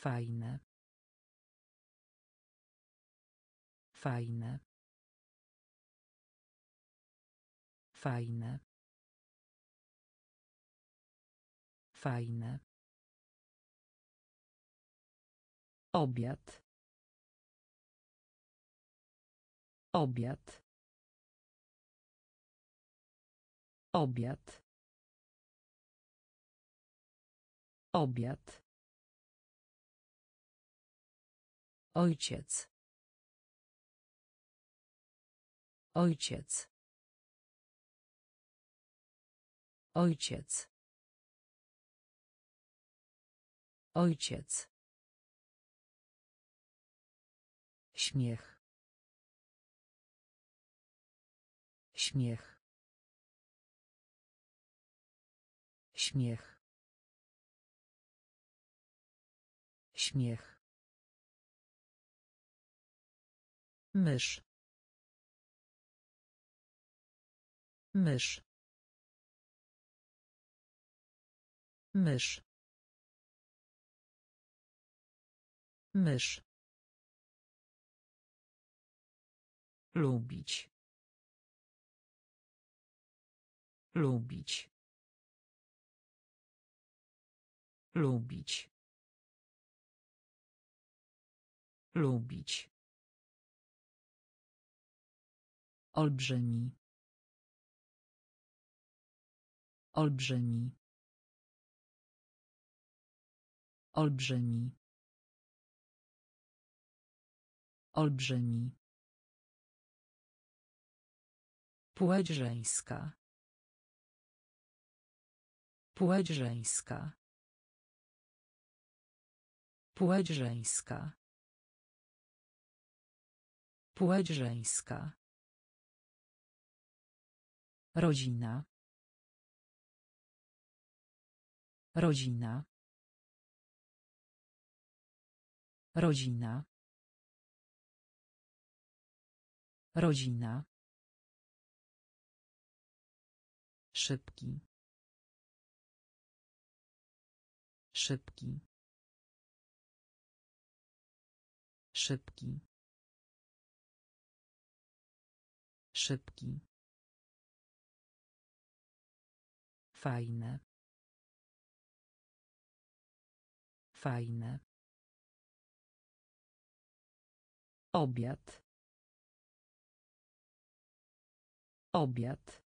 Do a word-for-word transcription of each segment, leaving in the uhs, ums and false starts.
Fajne. Fajne. Fajne. Fajne. Obiad. Obiad. Obiad. Obiad. Ojciec. Ojciec. Ojciec. Ojciec. Śmiech. Śmiech. Śmiech. Śmiech. Mysz. Mysz. Mysz. Mysz. Lubić. Lubić. Lubić. Lubić. Olbrzymi. Olbrzymi. Olbrzymi. Olbrzymi. Płeć żeńska. Płeć żeńska. Płeć żeńska. Płeć żeńska. Rodzina. Rodzina. Rodzina. Rodzina. Szybki. Szybki. Szybki. Szybki. Fajne. Fajne. Obiad. Obiad.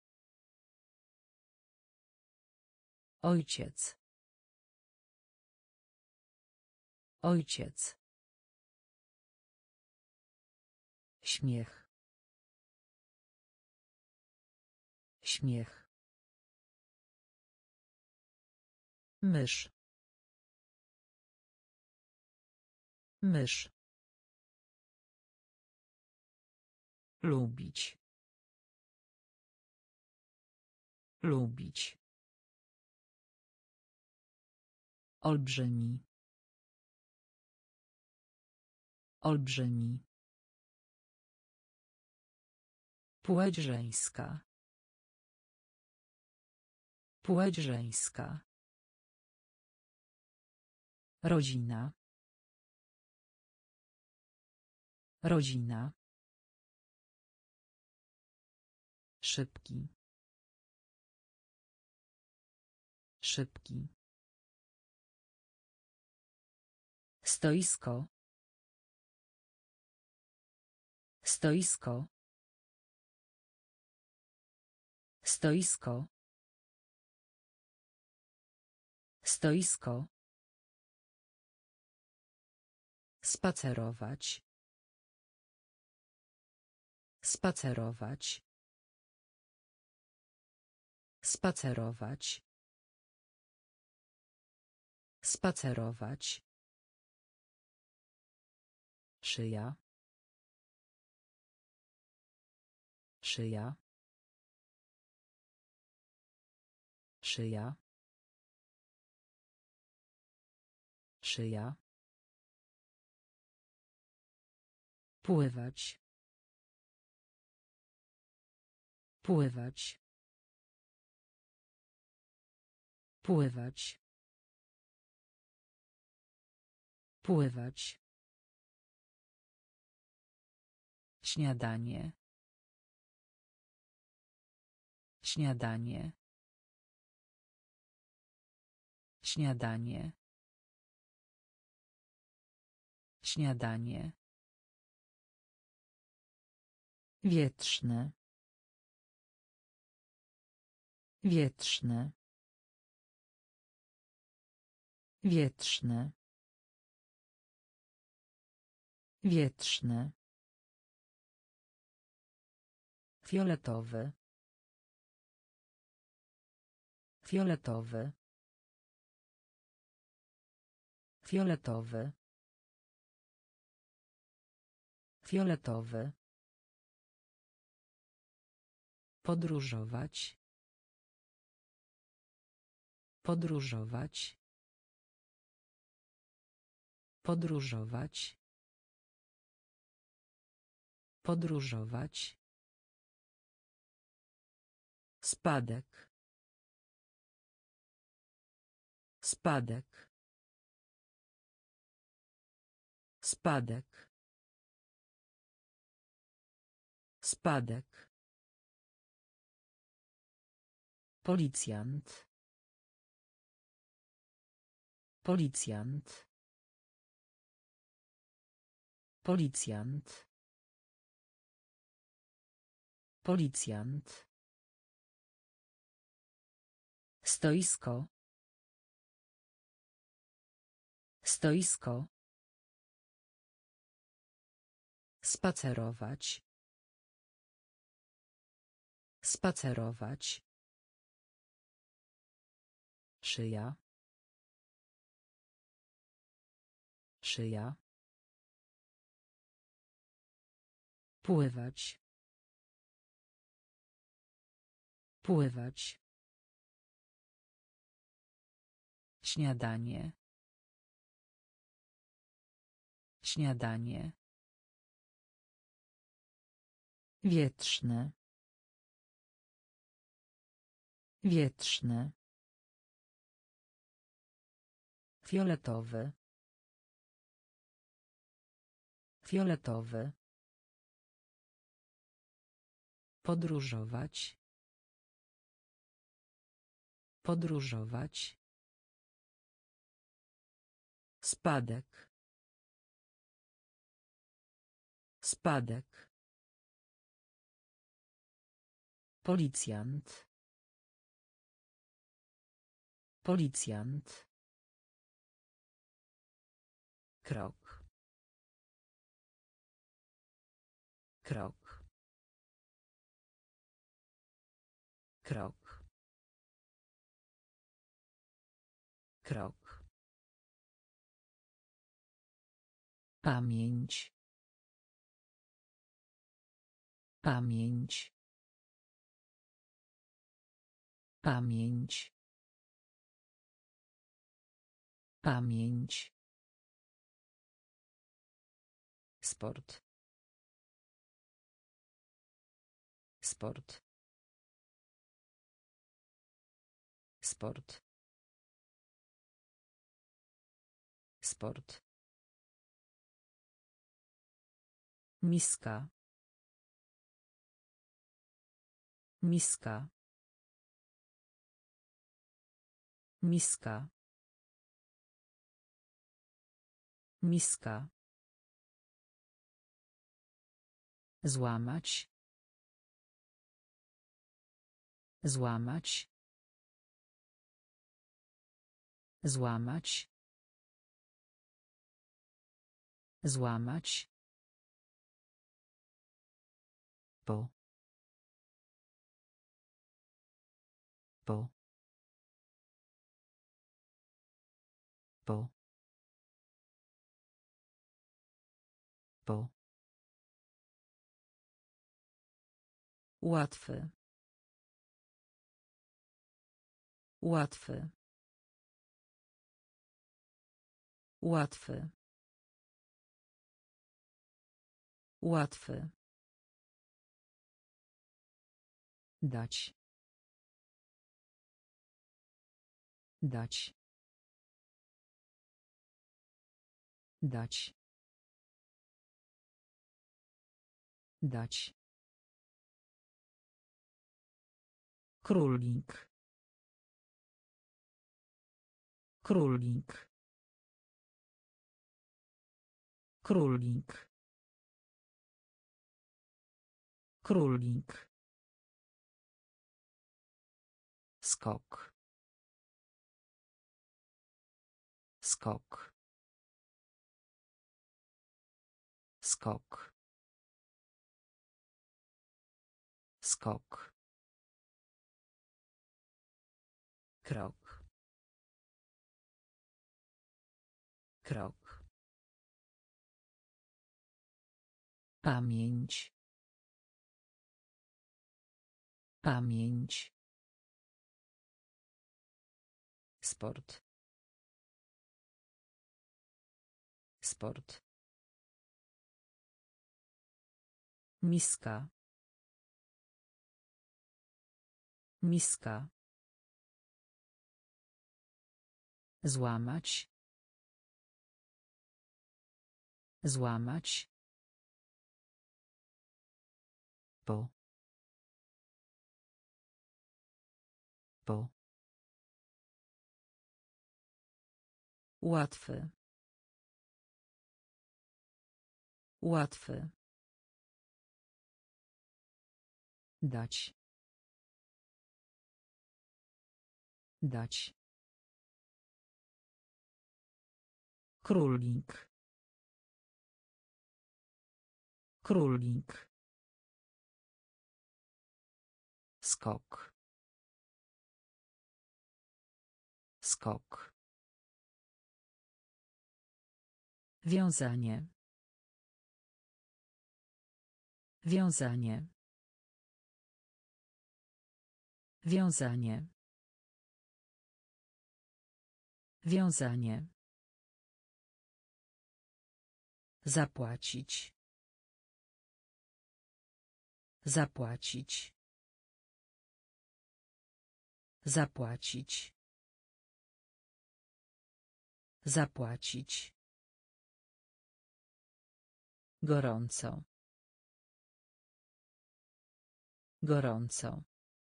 Ojciec. Ojciec. Śmiech. Śmiech. Mysz. Mysz. Lubić. Lubić. Olbrzymi. Olbrzymi. Płeć żeńska. Płeć żeńska. Rodzina. Rodzina. Szybki. Szybki. Stoisko. Stoisko. Stoisko. Stoisko. Spacerować. Spacerować. Spacerować. Spacerować. Szyja. Szyja. Szyja. Szyja. Pływać. Pływać. Pływać. Pływać. Śniadanie. Śniadanie. Śniadanie. Śniadanie. Wietrzny. Wietrzny. Wietrzny. Wietrzny. Fioletowy. Fioletowy. Fioletowy. Fioletowy. Podróżować. Podróżować. Podróżować. Podróżować. Spadek. Spadek. Spadek. Spadek. Policjant. Policjant. Policjant. Policjant. Stoisko. Stoisko. Spacerować. Spacerować. Szyja. Szyja. Pływać. Pływać. Śniadanie. Śniadanie. Wietrzny. Wietrzny. Fioletowy. Fioletowy. Podróżować. Podróżować. Spadek. Spadek. Policjant. Policjant. Krok. Krok. Krok. Krok. Pamięć. Pamięć. Pamięć. Pamięć. Sport. Sport. Sport. Sport. Miska. Miska. Miska. Miska. Złamać. Złamać. Złamać. Złamać. Po. Po. Po. Po. Łatwy. Łatwy. Łatwy. Łatwy. Dać. Dać. Dać. Dać. Królik. Królik. Królik. Królik. Skok. Skok. Skok. Skok. Krok. Krok. Pamięć. Pamięć. Sport. Sport. Miska. Miska. Złamać. Złamać. Po. Po. Łatwy. Łatwy. Dać. Dać. Królik. Królik. Skok. Skok. Wiązanie. Wiązanie. Wiązanie. Wiązanie. Zapłacić. Zapłacić. Zapłacić. Zapłacić. Gorąco. Gorąco.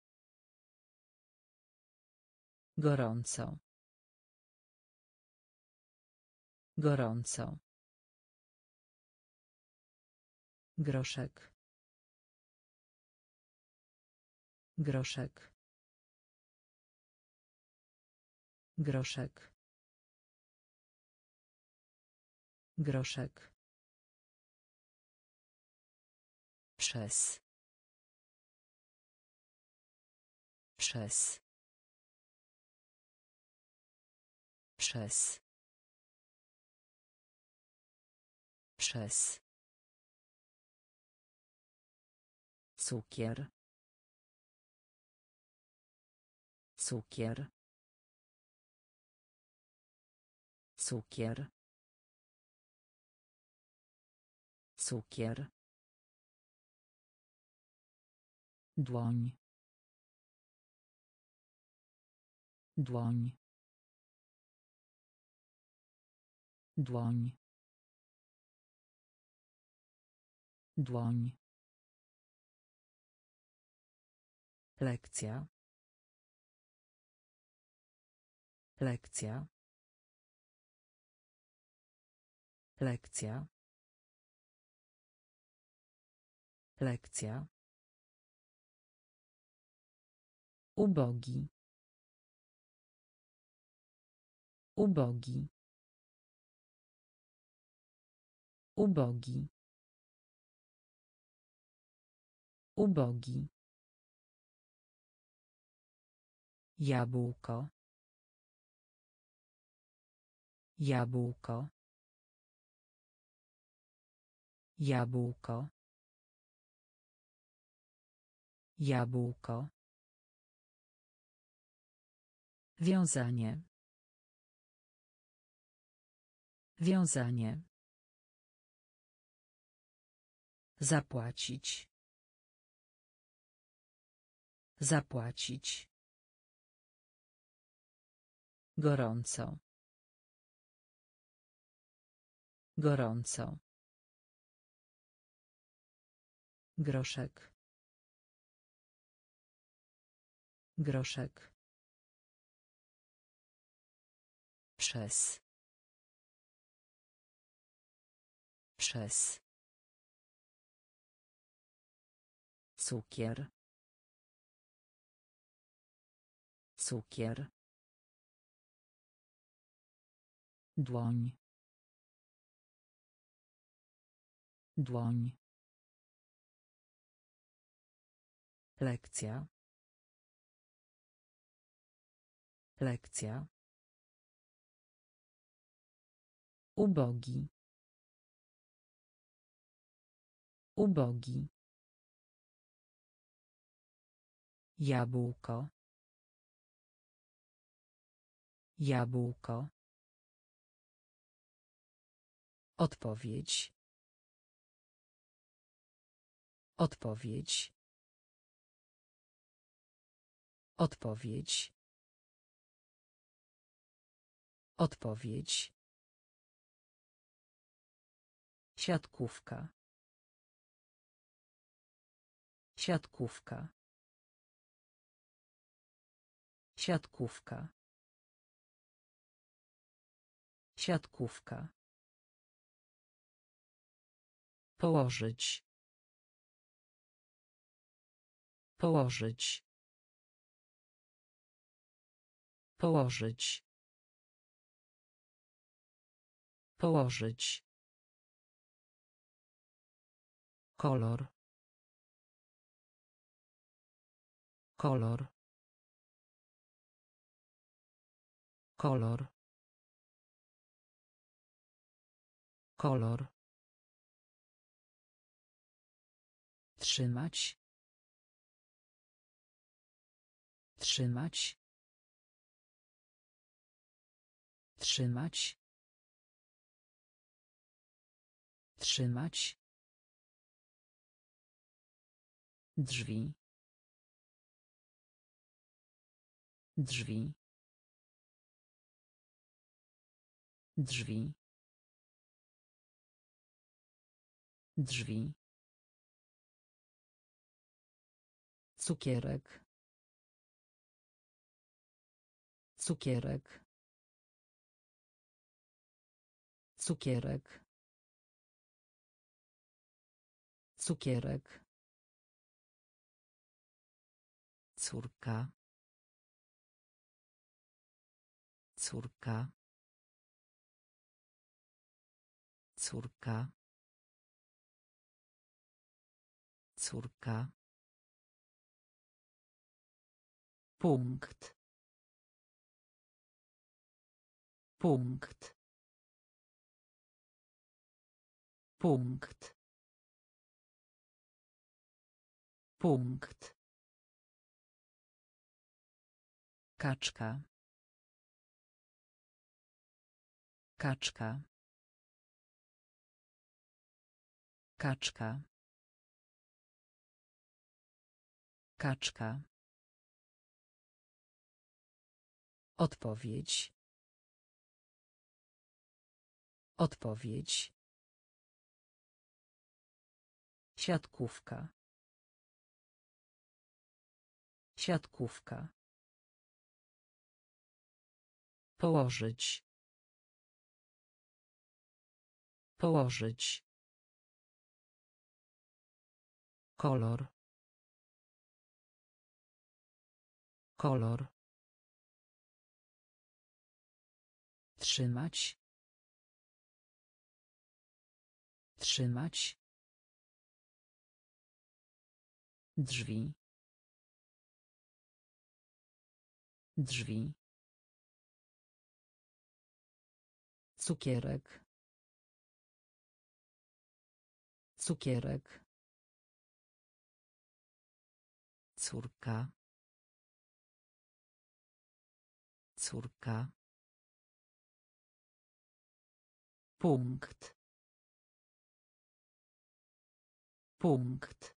Gorąco. Gorąco. Groszek. Groszek. Groszek. Groszek. Przez. Przez. Przez. Przez. Cukier. Cukier. Cukier. Cukier. Dłoń. Dłoń. Dłoń. Dłoń. Lekcja. Lekcja. Lekcja. Lekcja. Ubogi. Ubogi. Ubogi. Ubogi. Jabłko. Jabłko. Jabłko. Jabłko. Wiązanie. Wiązanie. Zapłacić. Zapłacić. Gorąco. Gorąco. Groszek. Groszek. Przez. Przez. Cukier. Cukier. Dłoń. Dłoń. Lekcja. Lekcja. Ubogi. Ubogi. Jabłko. Jabłko. Odpowiedź. Odpowiedź. Odpowiedź. Odpowiedź. Siatkówka. Siatkówka. Siatkówka. Siatkówka. Położyć. Położyć. Położyć. Położyć. Kolor. Kolor. Kolor. Kolor. Trzymać. Trzymać. Trzymać. Trzymać. Drzwi. Drzwi. Drzwi. Drzwi. Cukierek. Cukierek. Cukierek. Cukierek. Córka. Córka. Córka. Córka. Punkt. Punkt. Punkt. Punkt. Kaczka. Kaczka. Kaczka. Kaczka. Odpowiedź. Odpowiedź. Siatkówka. Siatkówka. Położyć. Położyć. Kolor. Kolor. Trzymać. Trzymać. Drzwi. Drzwi. Cukierek. Cukierek. Córka. Córka. Punkt. Punkt.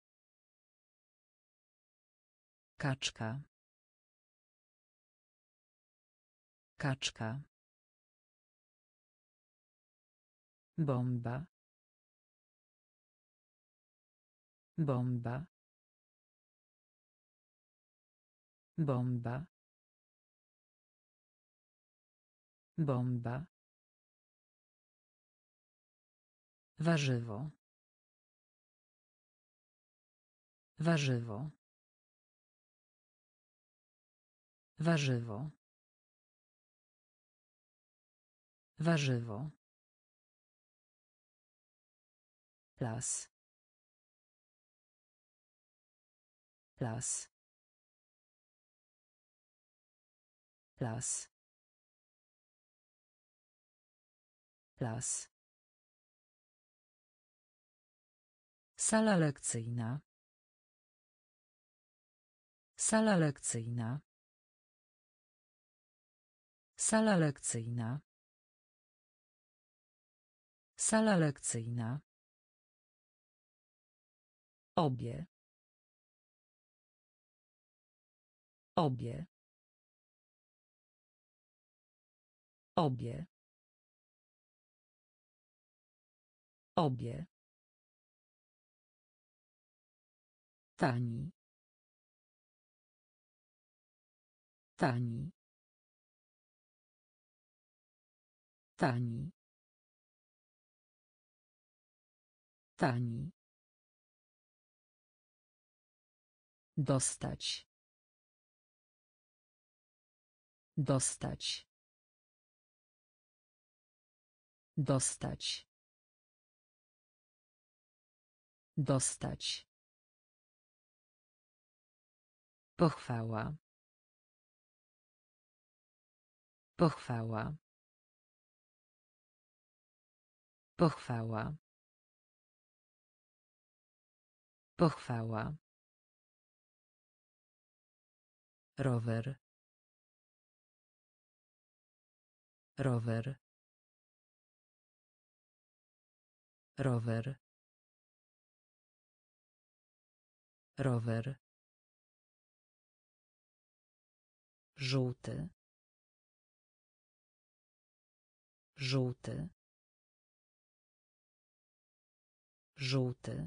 Kaczka. Kaczka. Bomba. Bomba. Bomba. Bomba. Warzywo. Warzywo. Warzywo. Warzywo. Las. Las. Las. Las. Sala lekcyjna. Sala lekcyjna. Sala lekcyjna. Sala lekcyjna. Obie. Obie. Obie. Obie. Tani. Tani. Tani. Tani. Dostać. Dostać. Dostać. Dostać. Pochwała. Pochwała. Pochwała. Pochwała. Rower. Rower. Rower. Rower. Żółty. Żółty. Żółty.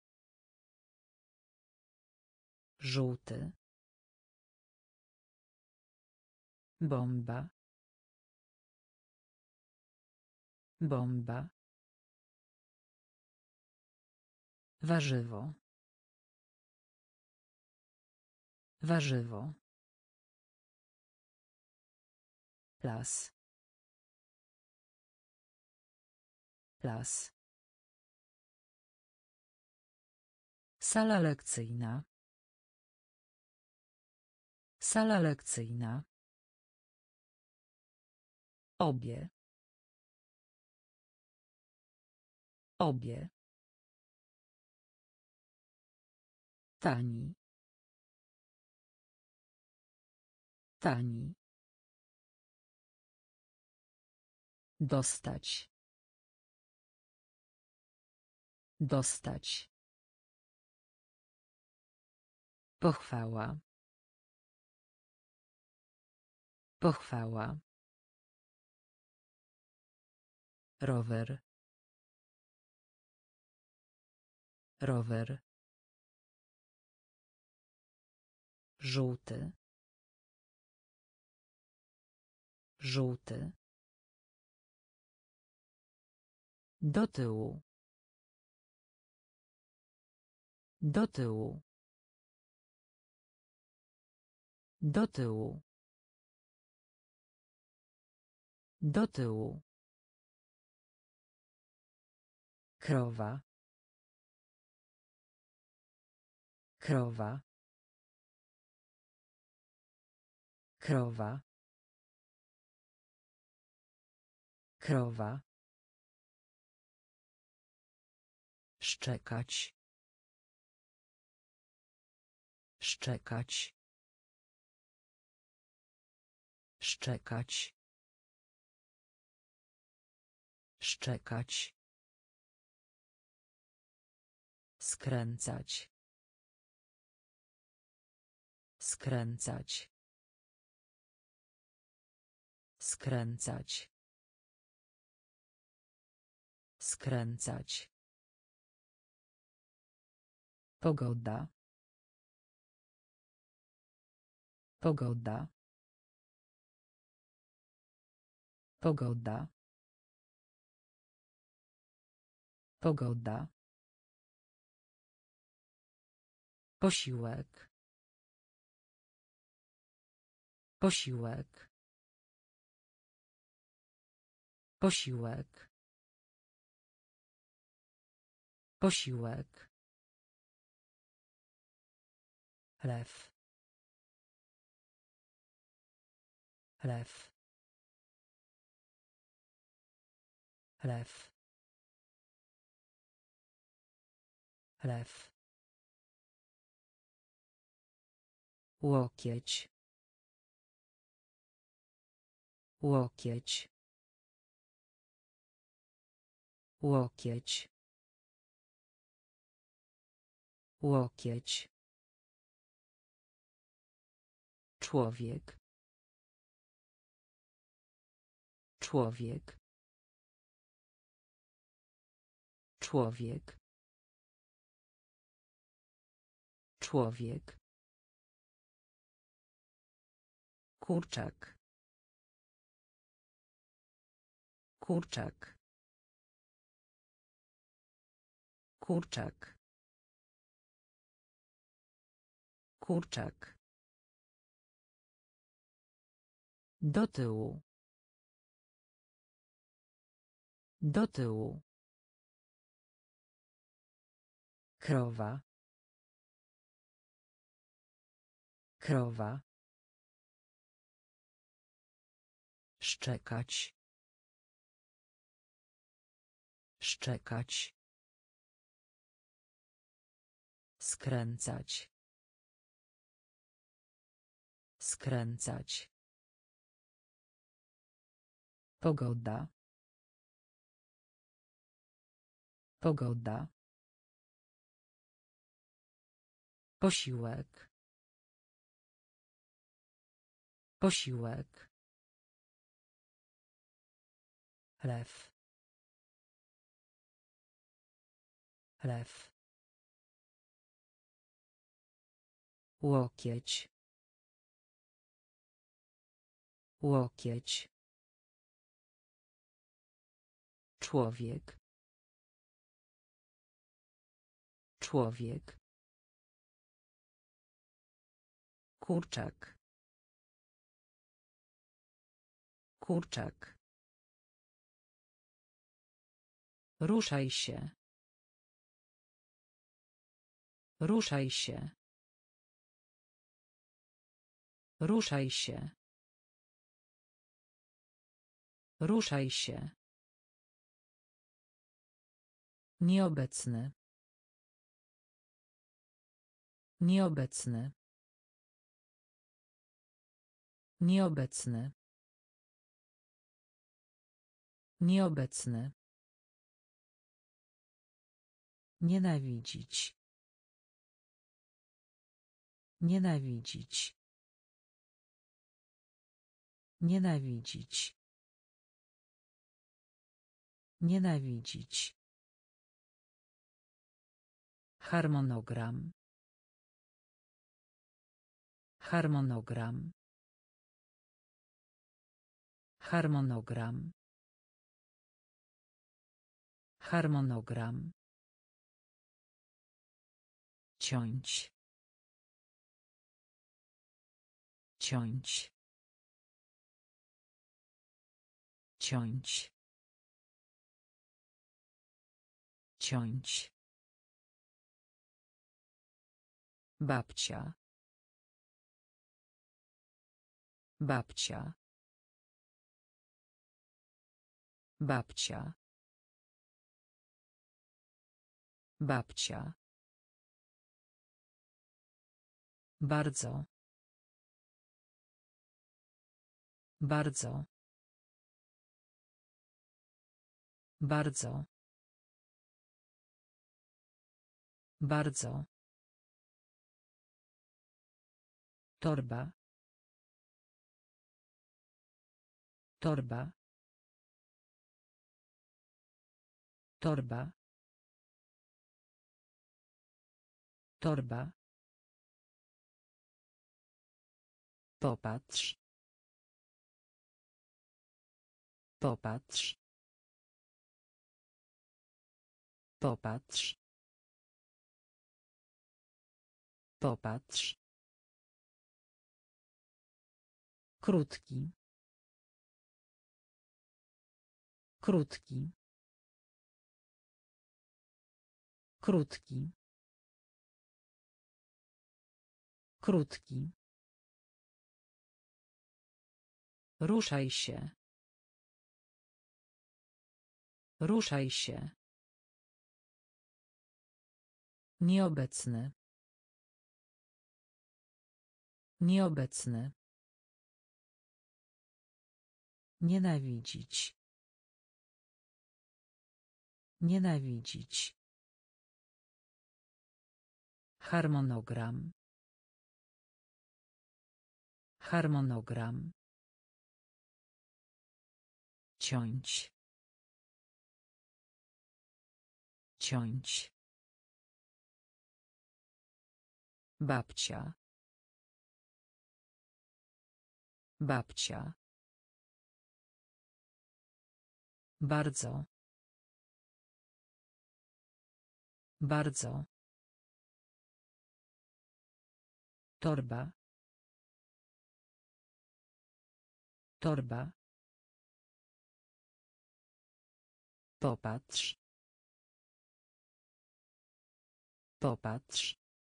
Żółty. Bomba. Bomba. Warzywo. Warzywo. Las. Las. Sala lekcyjna. Sala lekcyjna. Obie. Obie. Tani. Tani. Dostać. Dostać. Pochwała. Pochwała. Rower. Rower. Żółty. Żółty. Do tyłu. Do tyłu. Do tyłu. Do tyłu. Krowa. Krowa. Krowa. Krowa. Szczekać. Szczekać. Szczekać. Szczekać. Skręcać. Skręcać. Skręcać. Skręcać. Pogoda. Pogoda. Pogoda. Pogoda. Posiłek. Posiłek. Posiłek. Posiłek. Lew. Lew. Lew. Lew. Łokieć. Łokieć. Łokieć. Łokieć. Człowiek. Człowiek. Człowiek. Człowiek. Kurczak. Kurczak. Kurczak. Kurczak. Do tyłu. Do tyłu. Krowa. Krowa. Szczekać. Szczekać. Skręcać. Skręcać. Pogoda. Pogoda. Posiłek. Posiłek. Lew. Lew. Łokieć. Łokieć. Człowiek. Człowiek. Kurczak. Kurczak. Ruszaj się. Ruszaj się. Ruszaj się. Ruszaj się. Nieobecny. Nieobecny. Nieobecny. Nieobecny. Nienawidzić. Nienawidzić. Nienawidzić. Nienawidzić. Harmonogram. Harmonogram. Harmonogram. Harmonogram. Ciąć. Ciąć. Ciąć. Ciąć. Babcia. Babcia. Babcia. Babcia. Bardzo. Bardzo. Bardzo. Bardzo. Torba. Torba. Torba. Torba. Popatrz. Popatrz. Popatrz. Popatrz. Krótki. Krótki. Krótki. Krótki. Ruszaj się. Ruszaj się. Nieobecny. Nieobecny. Nienawidzić. Nienawidzić. Harmonogram. Harmonogram. Ciąć. Ciąć. Babcia. Babcia. Bardzo. Bardzo. Torba. Torba. Popatrz. Popatrz.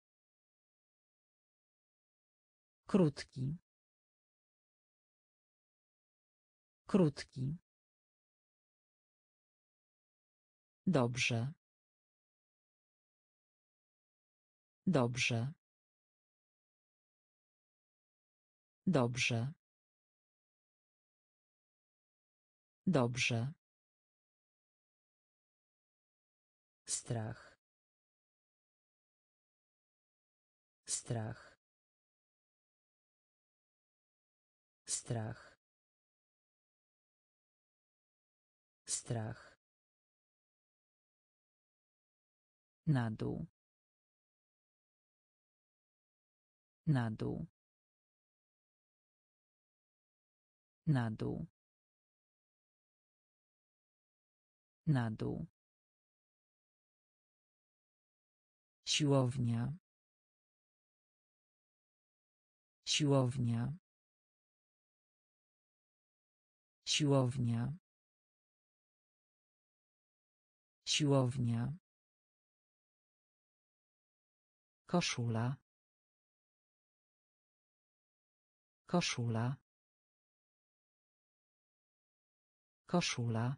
Krótki. Krótki. Dobrze. Dobrze. Dobrze. Dobrze. Strach. Strach. Strach. Strach. Na dół. Na dół. Na dół. Na dół. Siłownia. Siłownia. Siłownia. Siłownia. Koszula. Koszula. Koszula.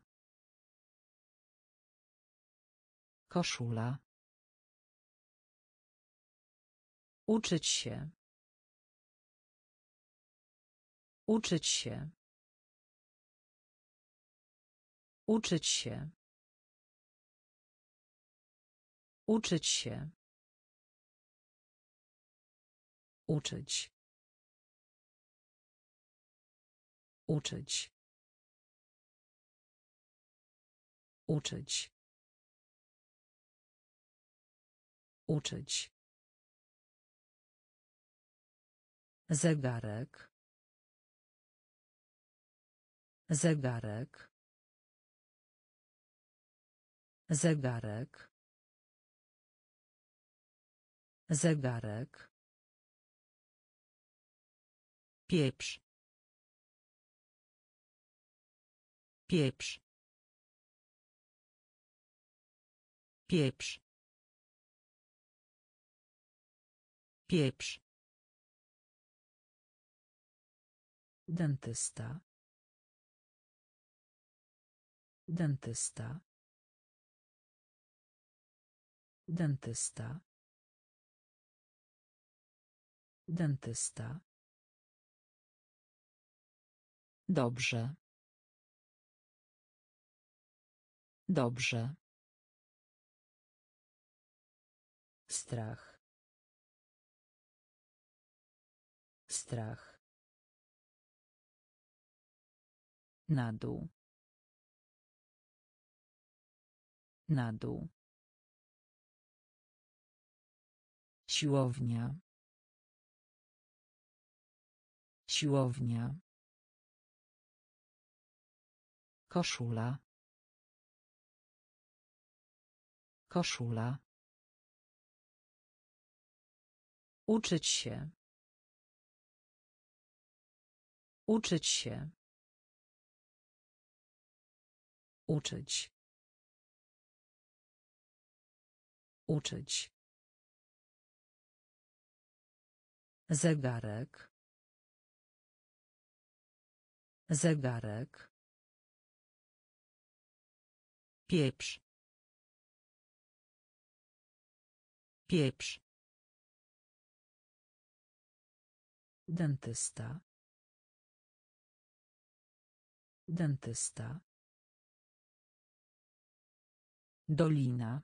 Koszula. Uczyć się. Uczyć się. Uczyć się. Uczyć się. Uczyć. Uczyć. Uczyć. Uczyć. Zegarek. Zegarek. Zegarek. Zegarek. Pieprz. Pieprz. Pieprz. Pieprz. Dentysta. Dentysta. Dentysta. Dentysta. Dobrze. Dobrze. Strach. Strach. Na dół. Na dół. Siłownia. Siłownia. Koszula. Koszula. Uczyć się. Uczyć się. Uczyć. Uczyć. Zegarek. Zegarek. Pieprz. Pieprz. Dentysta. Dentysta. Dolina.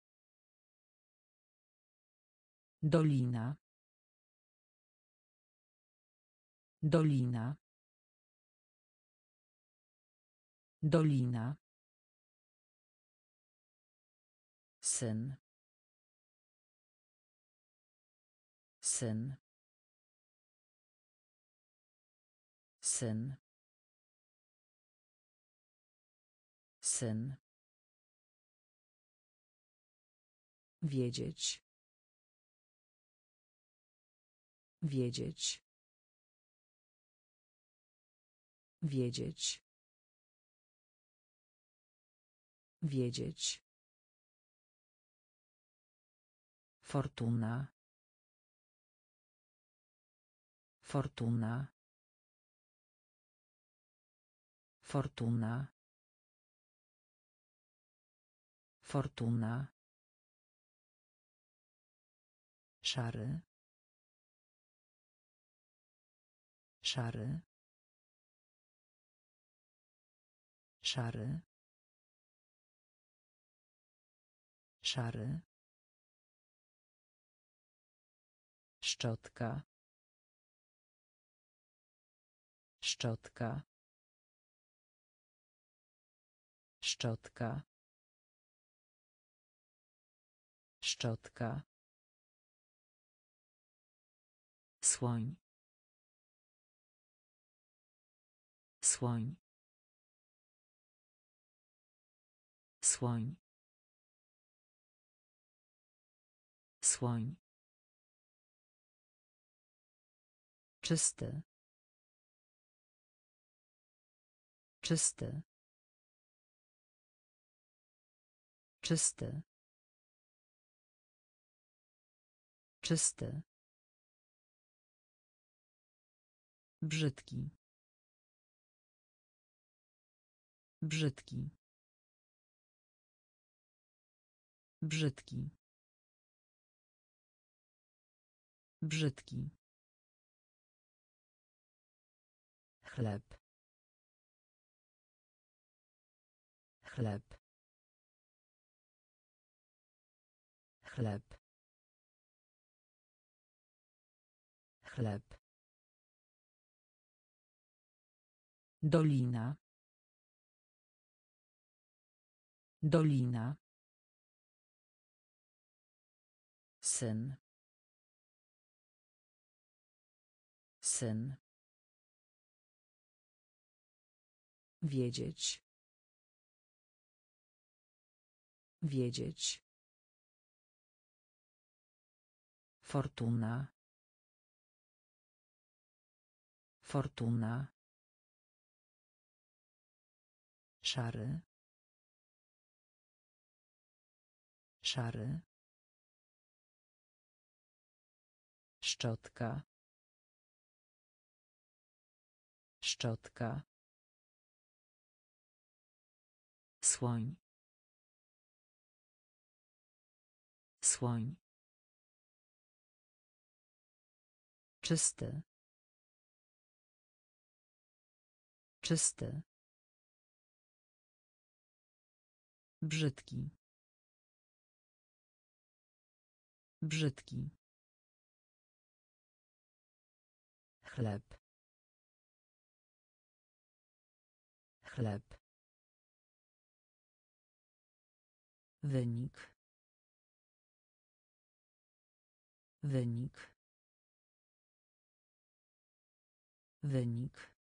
Dolina. Dolina. Dolina. Syn. Syn. Syn. Syn. Wiedzieć. Wiedzieć. Wiedzieć. Wiedzieć. Fortuna. Fortuna. Fortuna. Fortuna. Szary. Szary. Szary. Szary. Szczotka. Szczotka. Szczotka. Szczotka. Słoń. Słoń. Słoń. Słoń. Czysty. Czysty. Czysty. Czysty. Brzydki. Brzydki. Brzydki. Brzydki. Chleb. Chleb. Chleb. Chleb. Dolina. Dolina. Syn. Syn. Wiedzieć. Wiedzieć. Fortuna. Fortuna. Szary. Szary. Szczotka. Szczotka. Słoń. Słoń. Czysty. Czysty. Brzydki. Brzydki. Chleb. Chleb. Wynik. Wynik. Wynik.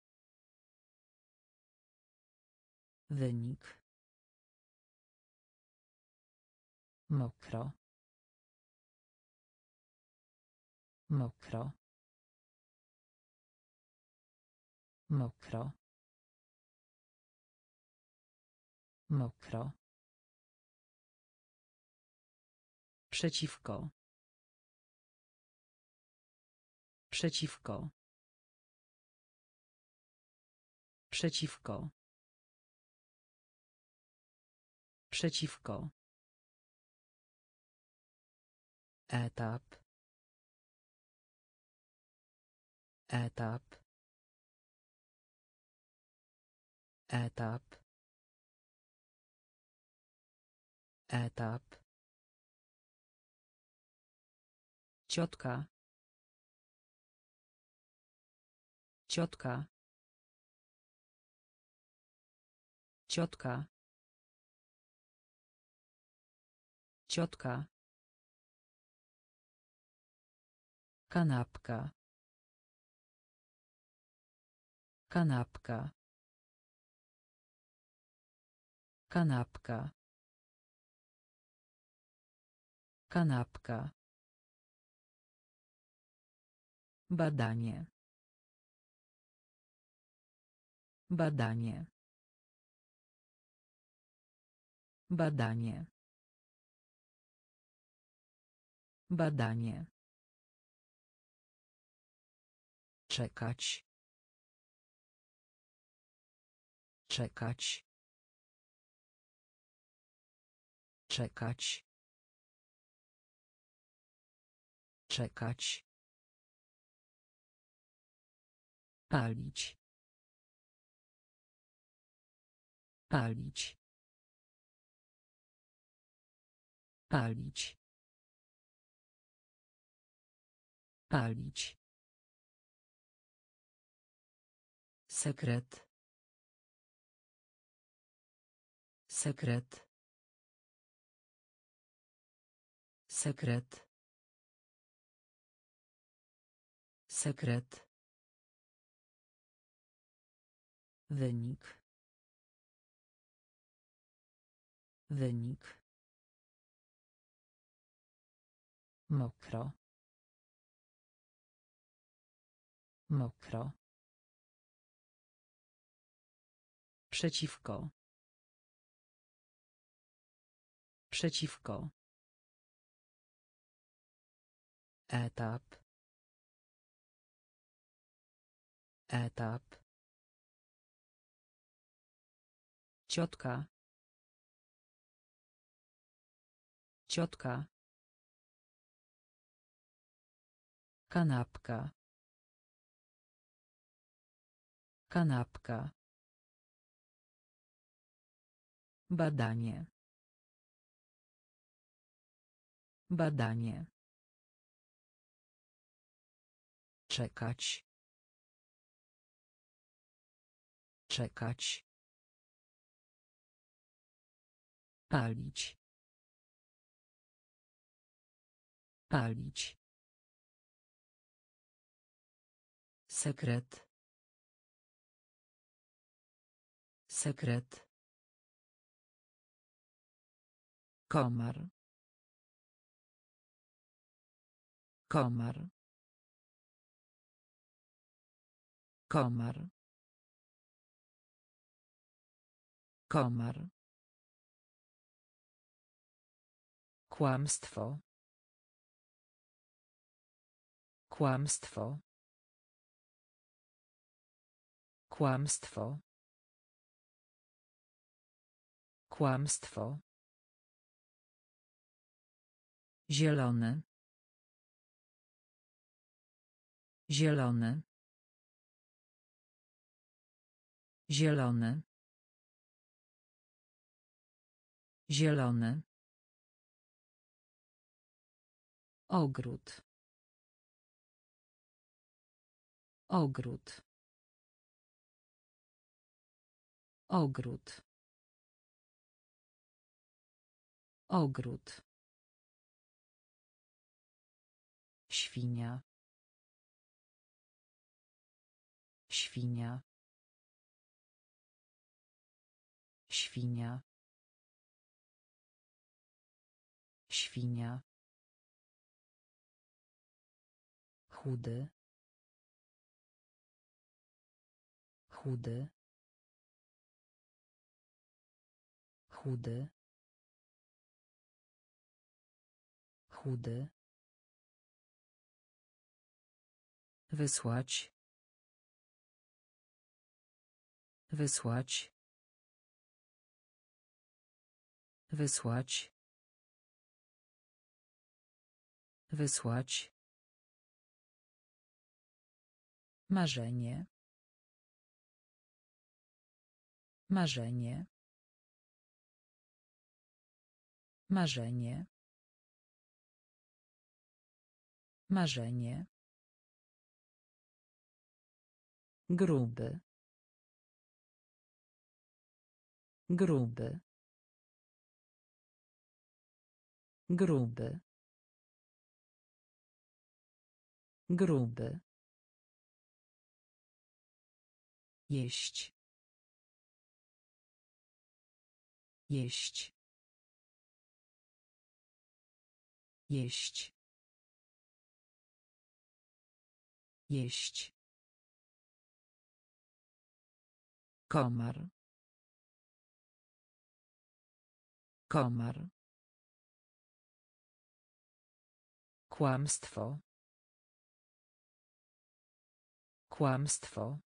Wynik. Mokro. Mokro. Mokro. Mokro. Przeciwko. Przeciwko. Przeciwko. Przeciwko. Etap. Etap. Etap. Etap. Ciotka. Ciotka. Ciotka. Ciotka. Kanapka. Kanapka. Kanapka. Kanapka. Badanie. Badanie. Badanie. Badanie. Czekać. Czekać. Czekać. Czekać. Palić. Palić. Palić. Palić. Sekret. Sekret. Sekret. Sekret. Wynik. Wynik. Mokro. Mokro. Przeciwko. Przeciwko. Etap. Etap. Ciotka. Ciotka. Kanapka. Kanapka. Badanie. Badanie. Czekać. Czekać. Palić. Palić. Sekret. Sekret. Komar. Komar. Komar. Komar. Kłamstwo. Kłamstwo. Kłamstwo. Kłamstwo. Zielony. Zielony. Zielony. Zielony. Ogród. Ogród. Ogród. Ogród. Świnia. Świnia. Świnia. Świnia. Chudy. Chudy. Chudy. Chudy. Wysłać. Wysłać. Wysłać. Wysłać. Marzenie. Marzenie. Marzenie. Marzenie. Gruby. Gruby. Gruby. Gruby. Jeść. Jeść. Jeść. Jeść. Komar. Komar. Kłamstwo. Kłamstwo.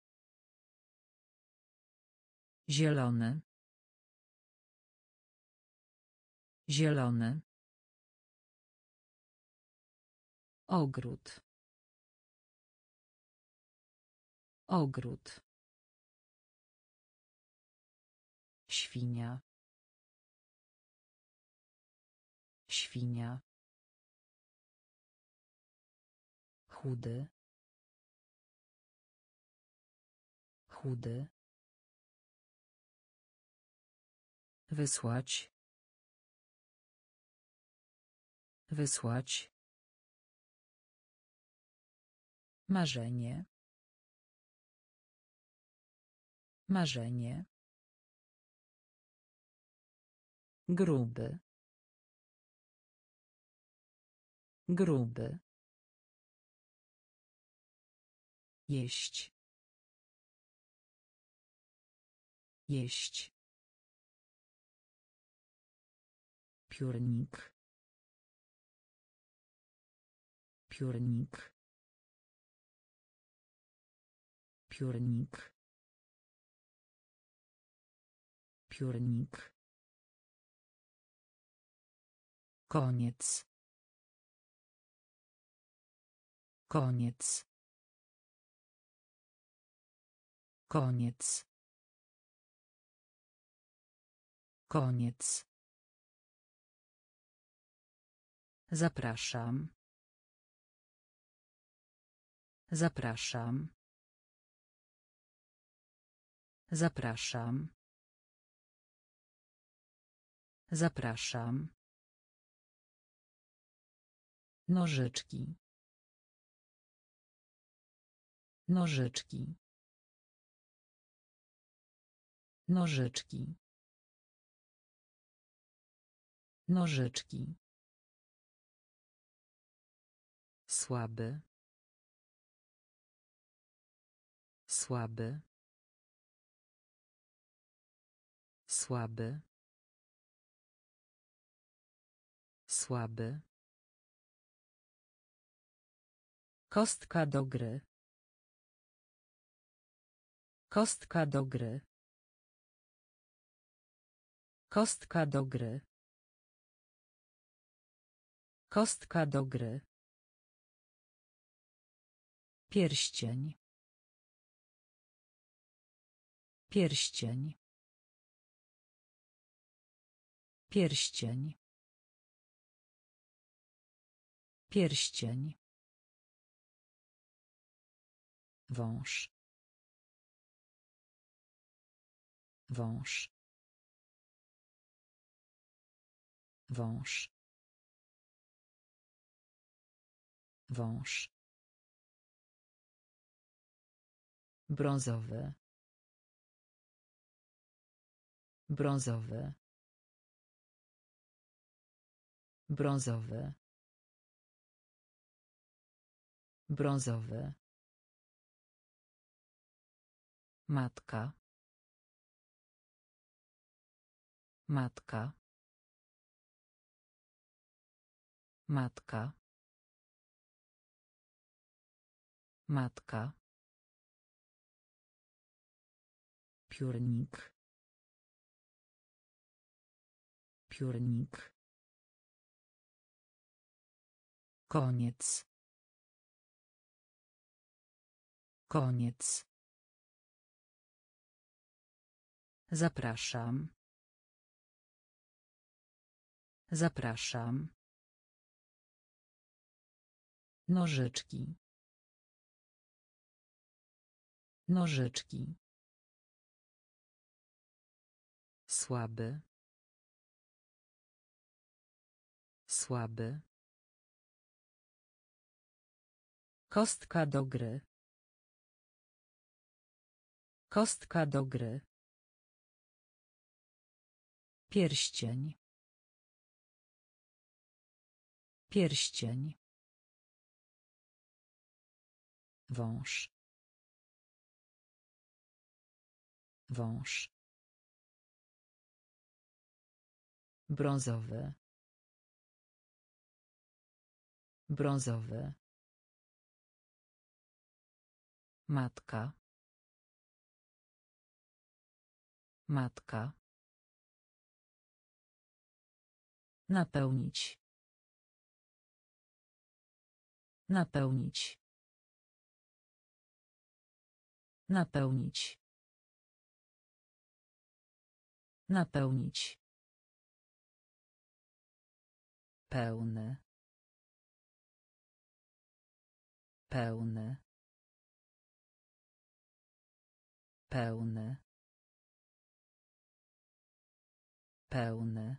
Zielony. Zielony. Ogród. Ogród. Świnia. Świnia. Chudy. Chudy. Wysłać. Wysłać. Marzenie. Marzenie. Gruby. Gruby. Jeść. Jeść. Piórnik. Piórnik. Piórnik. Piórnik. Koniec. Koniec. Koniec. Koniec. Zapraszam. Zapraszam. Zapraszam. Zapraszam. Nożyczki. Nożyczki. Nożyczki. Nożyczki. Słaby. Słaby. Słaby. Słaby. Kostka do gry. Kostka do gry. Kostka do gry. Kostka do gry. Pierścień. Pierścień. Pierścień. Pierścień. Wąż. Wąż. Wąż. Wąż. Brązowy. Brązowy. Brązowy. Brązowy. Matka. Matka. Matka. Matka. Piórnik. Piórnik. Koniec. Koniec. Zapraszam. Zapraszam. Nożyczki. Nożyczki. Słaby. Słaby. Kostka do gry. Kostka do gry. Pierścień. Pierścień. Wąż. Wąż. Brązowy. Brązowy. Matka. Matka. Napełnić. Napełnić. Napełnić. Napełnić. Pełny. Pełny. Pełny. Pełny.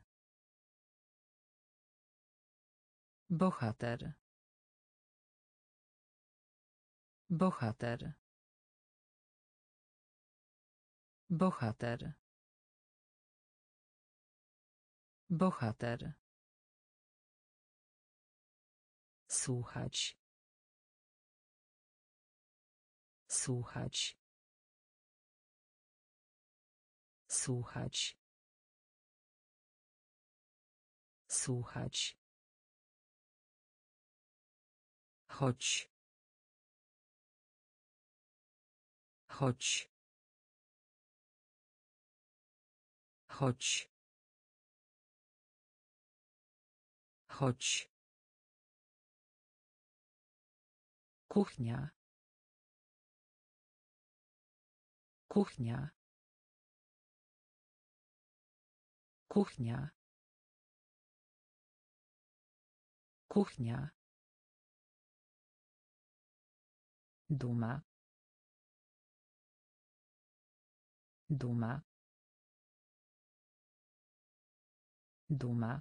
Bohater. Bohater. Bohater. Bohater. Słuchać. Słuchać. Słuchać. Słuchać. Chodź. Chodź. Chodź. Chodź. Kuchnia. Kuchnia. Kuchnia. Kuchnia. Duma. Duma. Duma.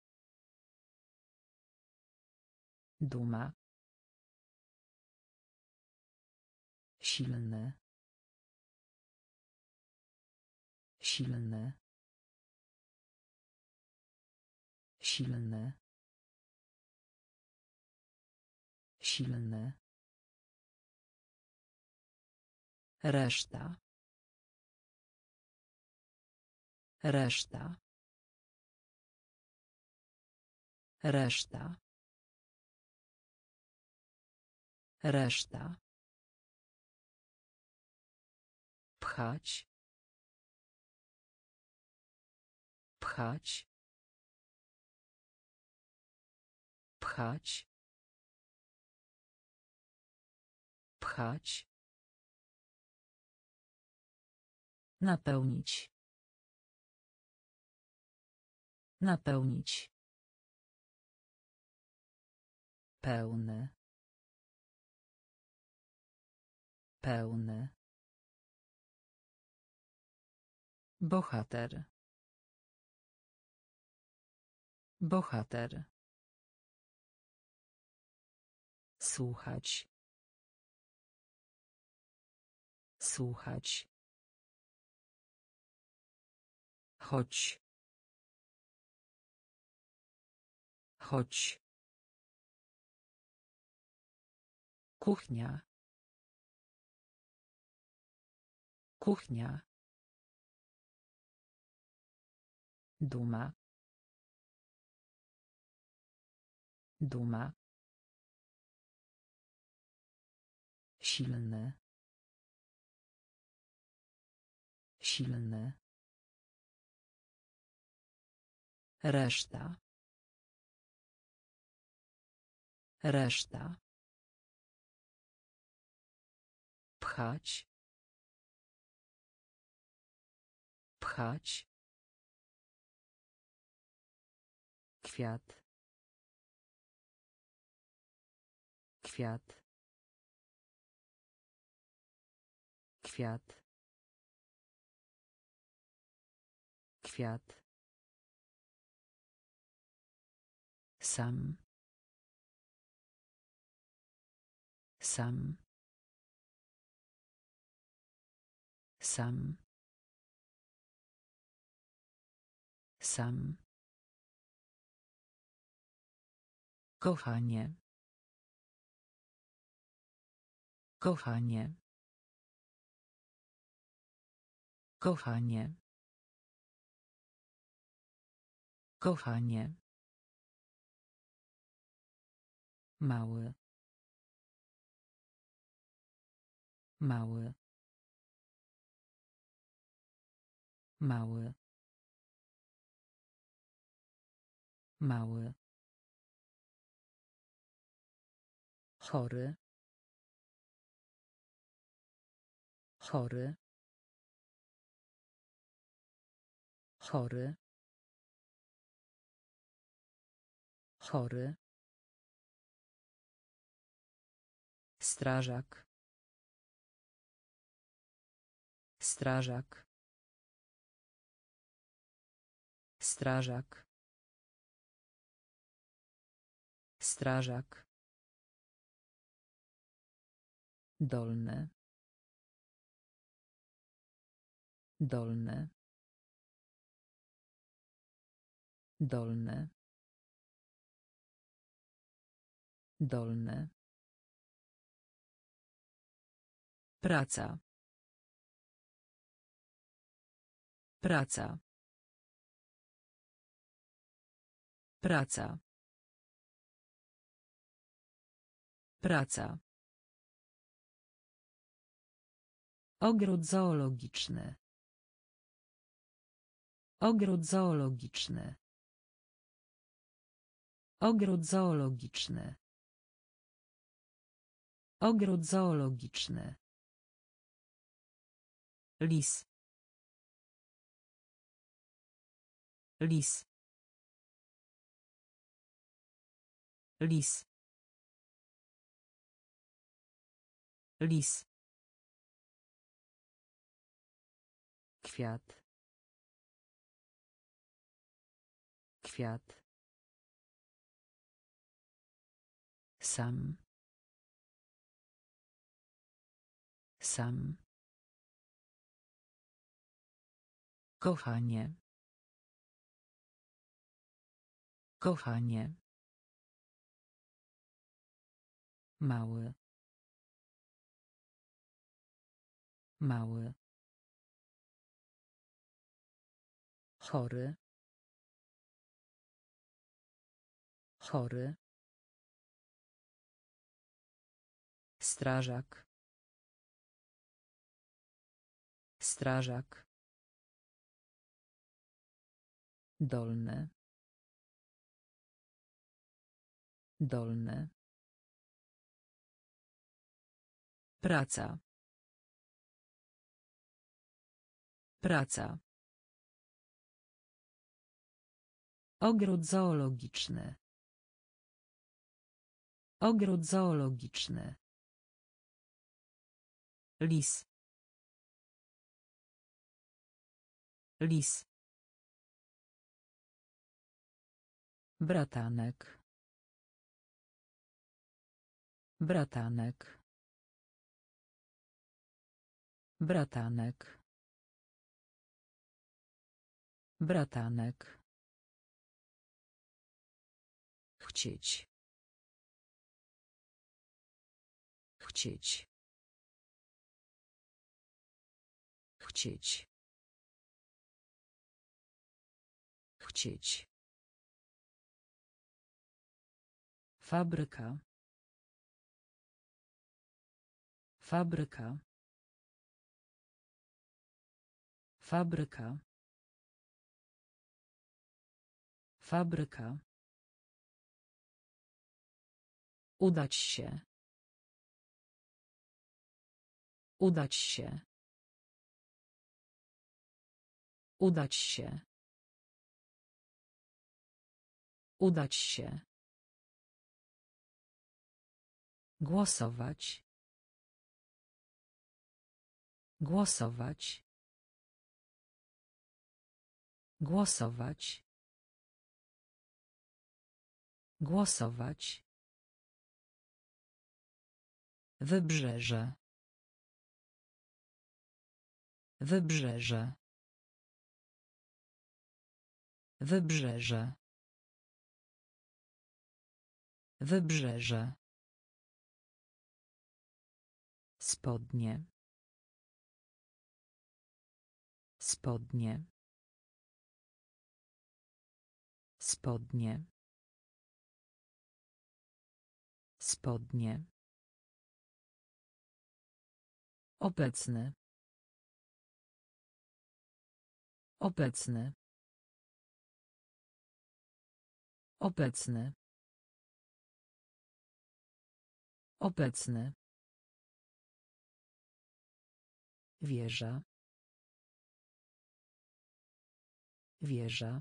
Duma. Silny. Silny. Silny. Silny. Reszta. Reszta. Reszta. Reszta. Pchać. Pchać. Pchać. Pchać. Napełnić. Napełnić. Pełny. Pełny. Bohater. Bohater. Słuchać. Słuchać. Chodź. Chodź. Kuchnia. Kuchnia. Duma. Duma. Silny. Silny. Reszta. Reszta. Pchać. Pchać. Kwiat. Kwiat. Kwiat. Kwiat. Sam. Sam. Sam. Sam. Kochanie. Kochanie. Kochanie. Kochanie. Mały. Mały. Mały. Mały. Chory. Chory. Chory. Chory. Strażak. Strażak. Strażak. Strażak. Dolny. Dolny. Dolny. Dolny. Praca. Praca. Praca. Praca. Ogród zoologiczny. Ogród zoologiczny. Ogród zoologiczny. Ogród zoologiczny. Lis. Lis. Lis. Lis. Kwiat. Kwiat. Sam. Sam. Kochanie. Kochanie. Mały. Mały. Chory. Chory. Strażak. Strażak. Dolny. Dolny. Praca. Praca. Ogród zoologiczny. Ogród zoologiczny. Lis. Lis. Bratanek. Bratanek. Bratanek. Bratanek. Chcieć. Chcieć. Chcieć. Chcieć. Fabryka. Fabryka. Fabryka. Fabryka. Udać się. Udać się. Udać się. Udać się. Głosować. Głosować. Głosować. Głosować. Wybrzeże. Wybrzeże. Wybrzeże. Wybrzeże. Spodnie. Spodnie. Spodnie. Spodnie. Obecny. Obecny. Obecny. Obecny. Wieża. Wieża.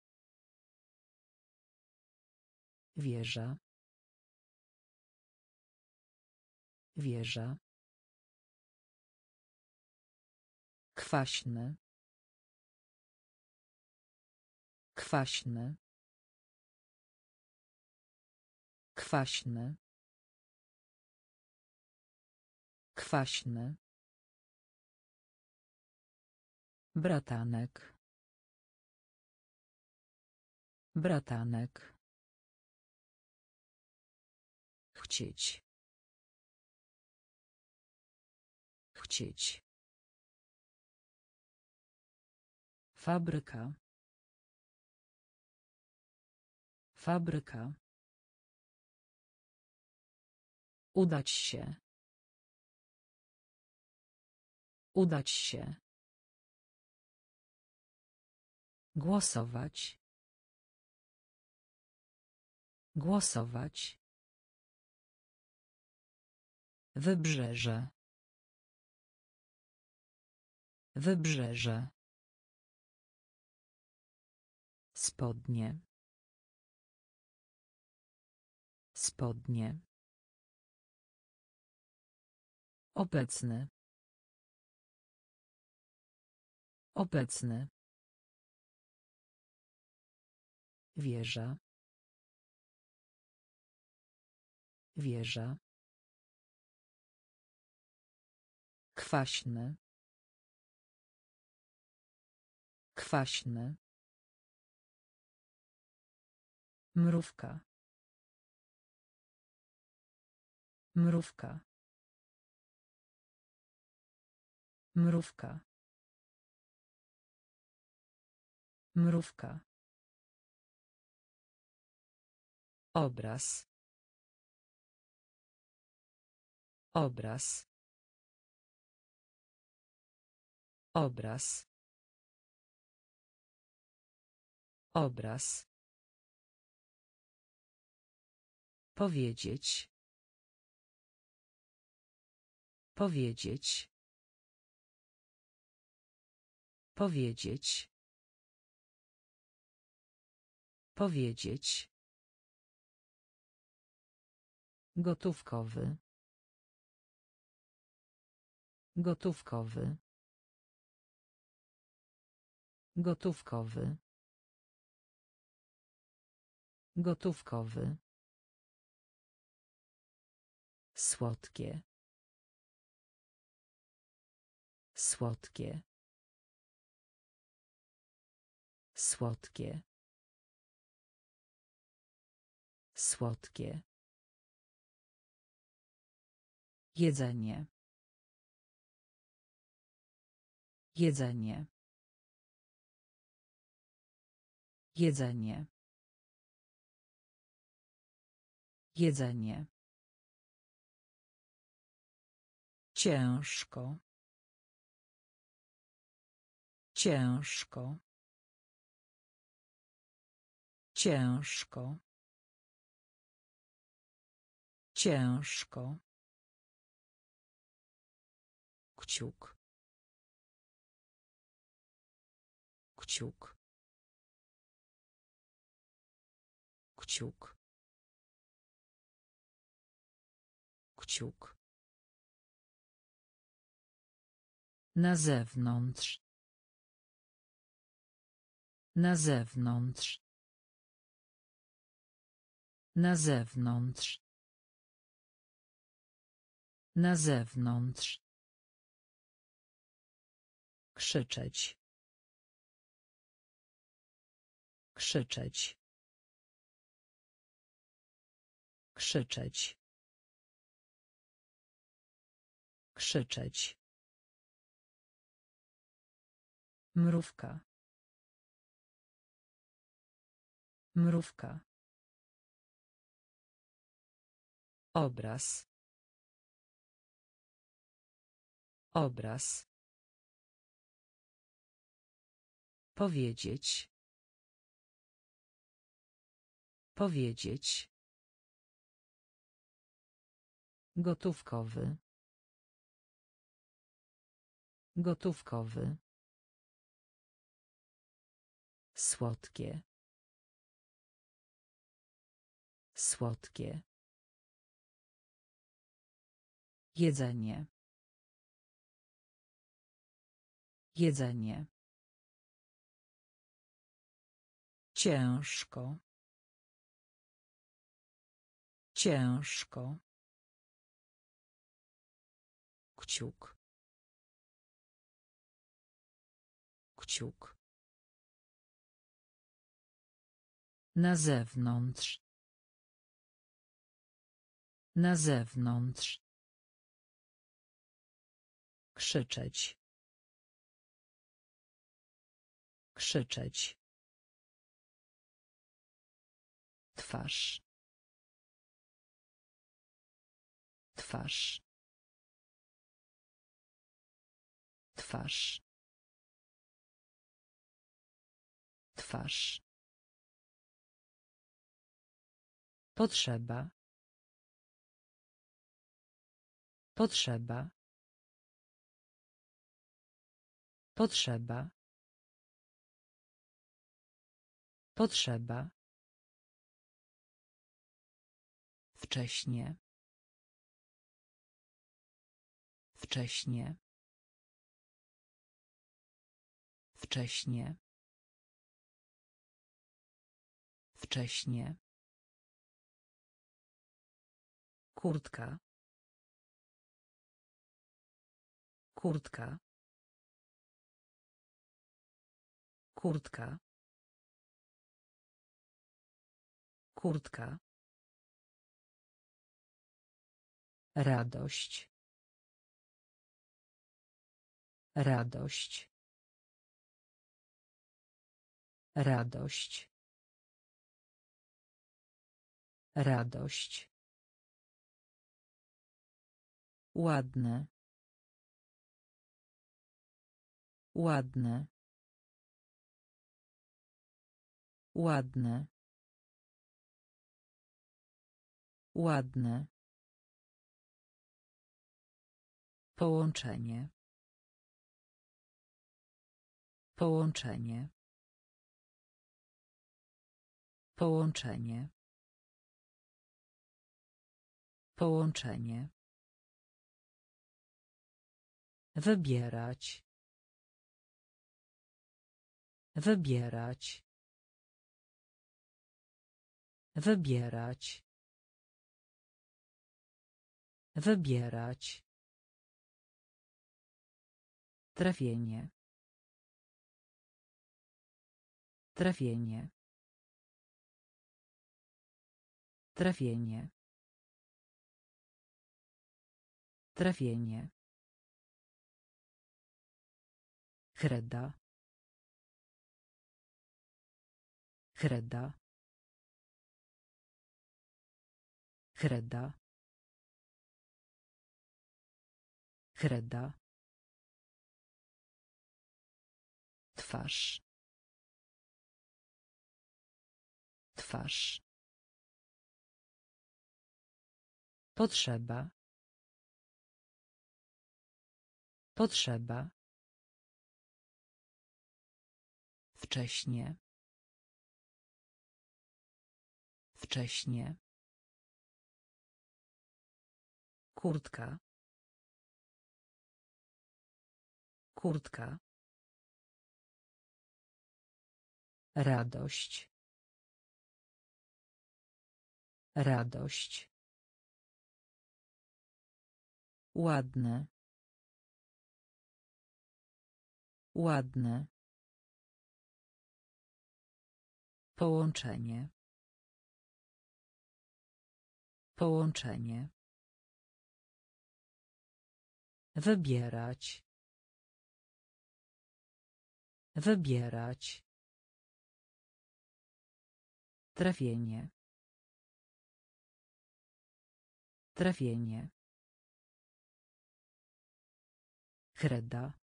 Wieża. Wieża. Kwaśny. Kwaśny. Kwaśny. Kwaśny. Bratanek. Bratanek. Chcieć. Chcieć. Fabryka. Fabryka. Udać się. Udać się. Głosować. Głosować. Wybrzeże. Wybrzeże. Spodnie. Spodnie. Obecny. Obecny. Wieża. Wieża. Kwaśny. Kwaśny. Mrówka. Mrówka. Mrówka. Mrówka. Obraz. Obraz. Obraz. Obraz. Powiedzieć. Powiedzieć. Powiedzieć. Powiedzieć. Gotówkowy. Gotówkowy. Gotówkowy. Gotówkowy. Słodkie. Słodkie. Słodkie. Słodkie. Jedzenie. Jedzenie. Jedzenie. Jedzenie. Ciężko. Ciężko. Ciężko. Ciężko. Kciuk. Kciuk. Kciuk. Kciuk. Na zewnątrz. Na zewnątrz. Na zewnątrz. Na zewnątrz. Krzyczeć. Krzyczeć. Krzyczeć. Krzyczeć. Mrówka. Mrówka. Obraz. Obraz. Powiedzieć. Powiedzieć. Gotówkowy. Gotówkowy. Słodkie. Słodkie. Jedzenie. Jedzenie. Ciężko. Ciężko. Kciuk. Kciuk. Na zewnątrz. Na zewnątrz. Krzyczeć. Krzyczeć. Twarz. Twarz. Twarz. Twarz. Potrzeba. Potrzeba. Potrzeba. Potrzeba. Wcześnie. Wcześnie. Wcześnie. Wcześnie. Kurtka. Kurtka. Kurtka. Kurtka. Radość. Radość. Radość. Radość. Ładne. Ładne. Ładne. Ładne. Połączenie. Połączenie. Połączenie. Połączenie. Wybierać. Wybierać. Wybierać. Wybierać. Trafienie. Trafienie. Trafienie. Trafienie. Kreda. Kreda. Kreda. Kreda. Twarz. Twarz. Potrzeba. Potrzeba. Wcześnie. Wcześnie. Kurtka. Kurtka. Radość. Radość. Ładne. Ładne. Połączenie. Połączenie. Wybierać. Wybierać. Trafienie. Trafienie. Kreda.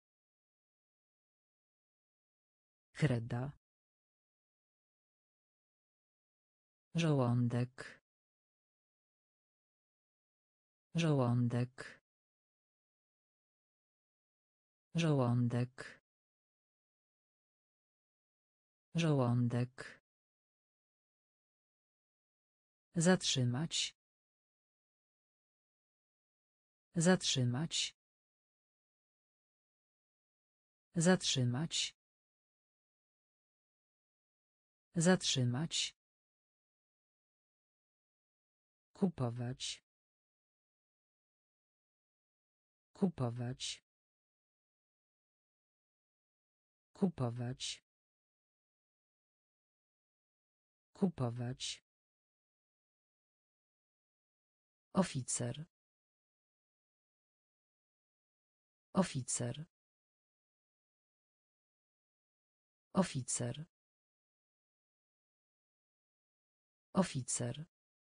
Kreda. Żołądek. Żołądek. Żołądek. Żołądek. Zatrzymać. Zatrzymać. Zatrzymać. Zatrzymać. Kupować. Kupować. Kupować. Kupować. Oficer. Oficer. Oficer. Oficer.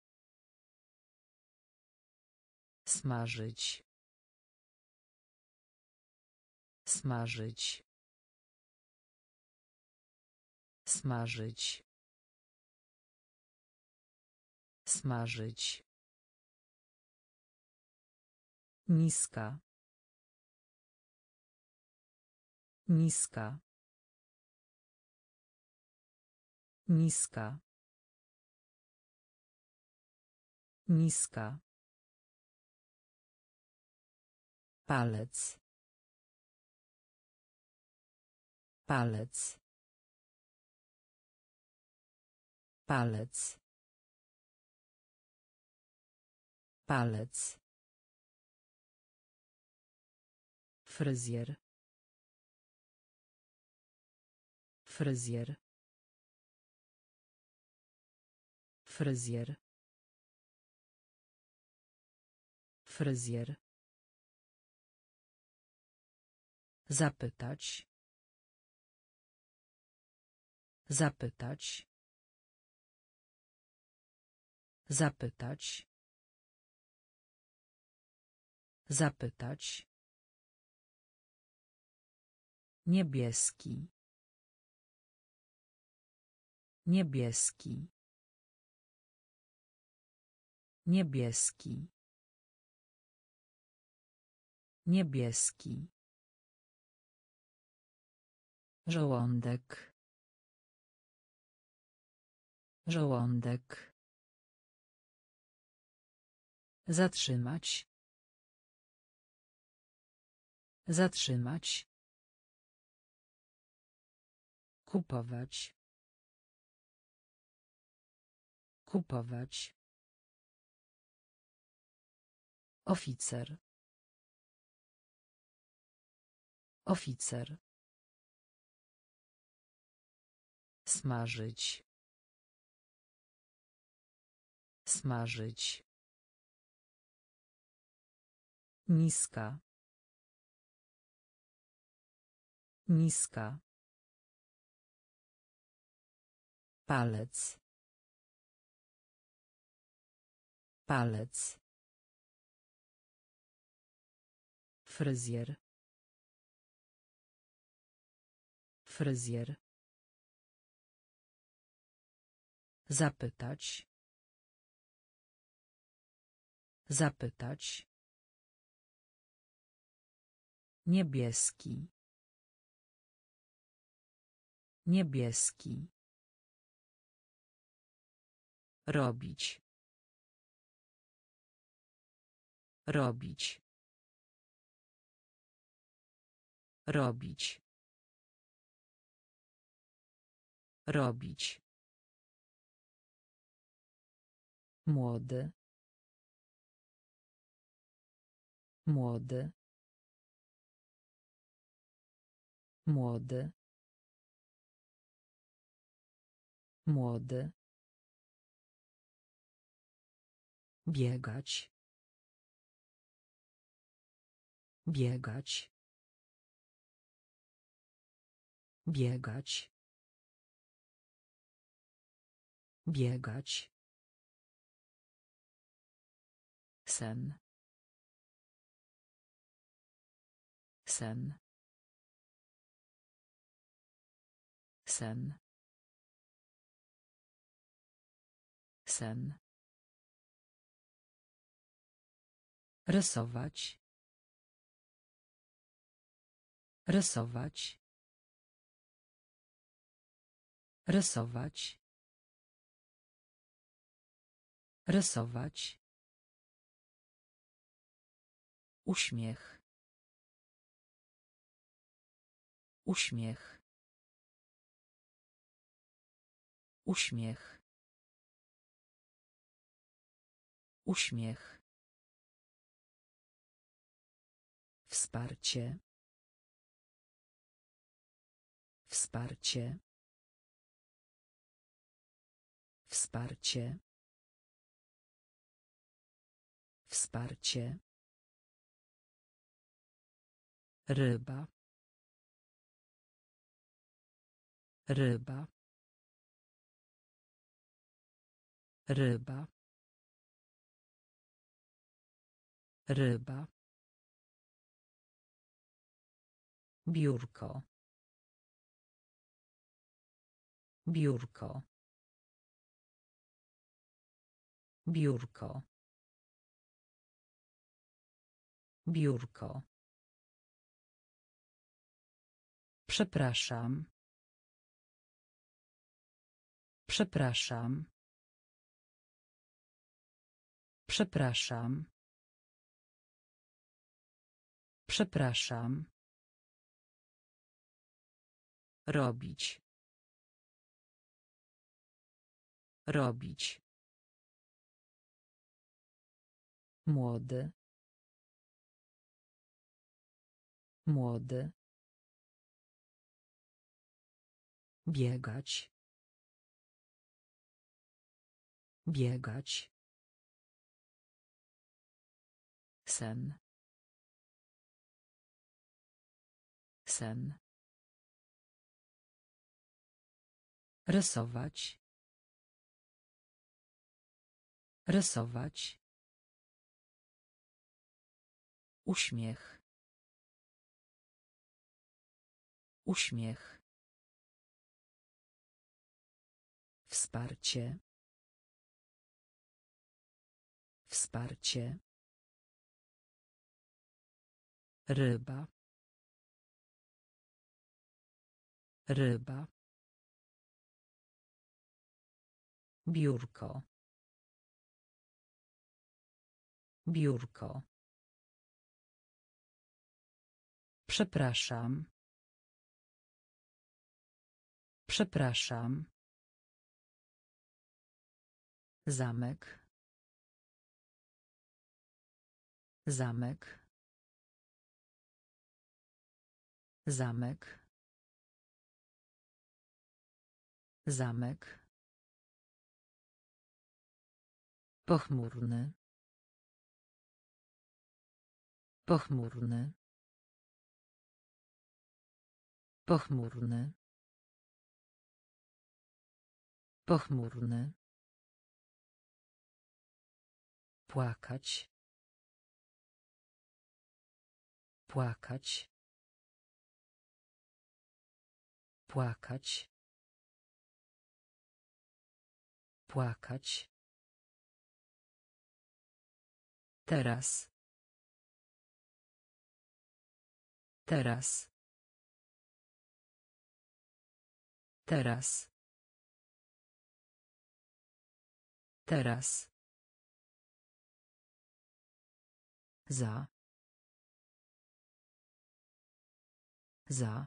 Smażyć. Smażyć. Smażyć. Smażyć. Niska. Niska. Niska. Niska. Palec. Palec. Palec. Palec. Fryzjer. Fryzjer. Fryzjer. Fryzjer. Zapytać. Zapytać. Zapytać. Zapytać. Niebieski. Niebieski. Niebieski. Niebieski. Żołądek. Żołądek. Zatrzymać. Zatrzymać. Kupować. Kupować. Oficer. Oficer. Smażyć. Smażyć. Niska. Niska. Palec. Palec. Fryzjer. Fryzjer. Zapytać. Zapytać. Niebieski. Niebieski. Robić. Robić. Robić. Robić. Młody. Młody. Młody. Młody. Biegać. Biegać. Biegać. Biegać. Sen. Sen. Sen. Sen. Rysować. Rysować. Rysować. Rysować. Uśmiech. Uśmiech. Uśmiech. Uśmiech. Wsparcie. Wsparcie. Wsparcie. Wsparcie. Ryba. Ryba. Ryba. Ryba. Biurko. Biurko. Biurko. Biurko. Przepraszam. Przepraszam. Przepraszam. Przepraszam. Robić. Robić. Młody. Młody. Biegać. Biegać. Sen. Sen. Rysować. Rysować. Uśmiech. Uśmiech. Wsparcie. Wsparcie. Ryba. Ryba. Biurko. Biurko. Przepraszam. Przepraszam. Zamek. Zamek. Zamek. Zamek. Pochmurny. Pochmurny. Pochmurny. Pochmurny. Płakać. Płakać. Płakać. Płakać. Teraz. Teraz. Teraz. Teraz. Za. Za.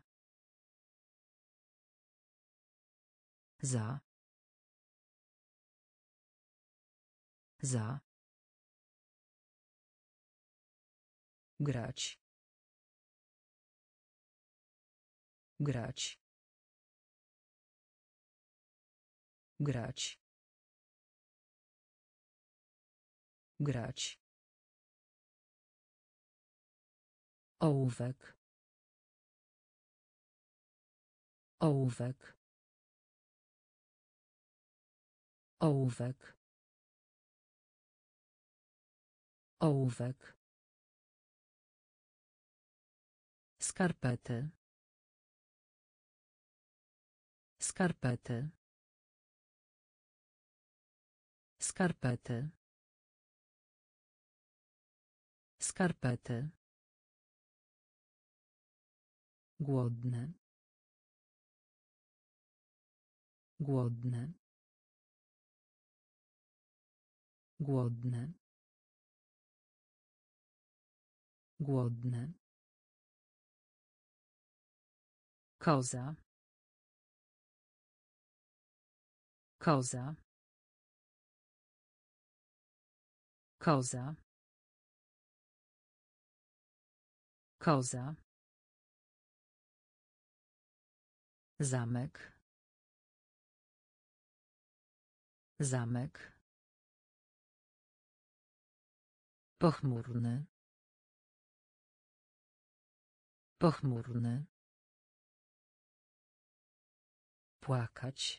Za. Za. Grać. Grać. Grać. Grać. Ołówek. Ołówek. Ołówek. Ołówek. Skarpety. Skarpety. Skarpety. Skarpety. Głodny. Głodny. Głodny. Głodny. Koza. Koza. Koza. Koza. Zamek. Zamek. Pochmurny. Pochmurny. Płakać.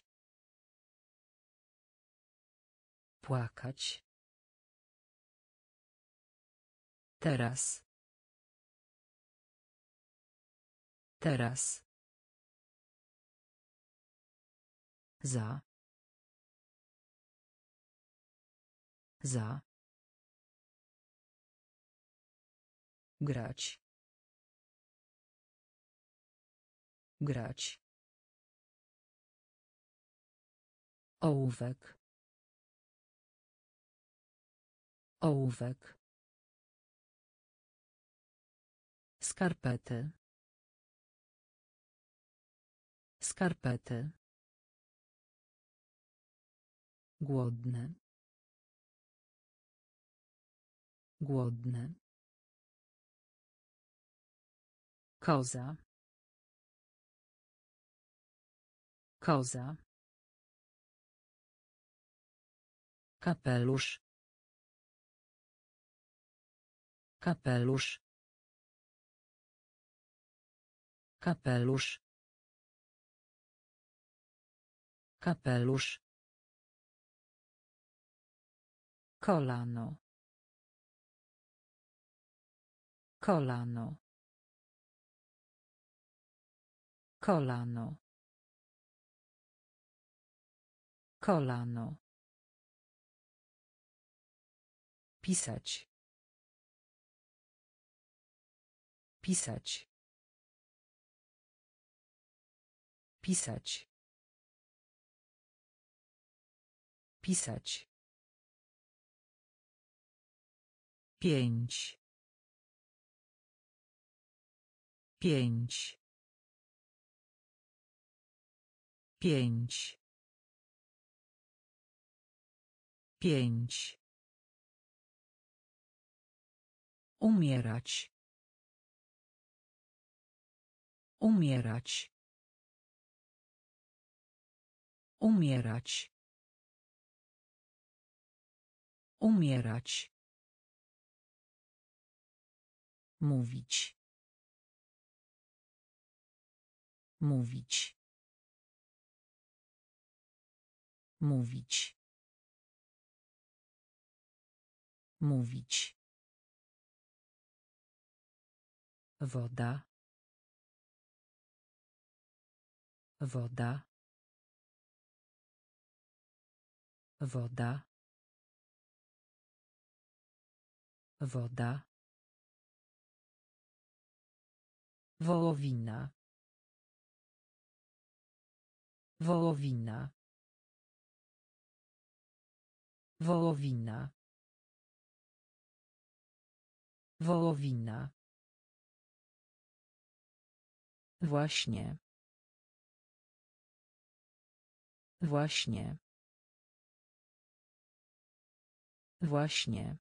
Płakać. Teraz. Teraz. Za. Za. Grać. Grać. Ołówek. Ołówek. Skarpety. Skarpety. Głodny. Głodny. Koza. Koza. Kapelusz. Kapelusz. Kapelusz. Kapelusz. Kolano. Kolano. Kolano. Kolano. Pisać. Pisać. Pisać. Pisać. Pięć. Pięć. Pięć. Pięć. Umierać. Umierać. Umierać. Umierać. Mówić. Mówić. Mówić. Mówić. Woda. Woda. Woda. Woda. Wołowina. Wołowina. Wołowina. Wołowina. Właśnie. Właśnie. Właśnie.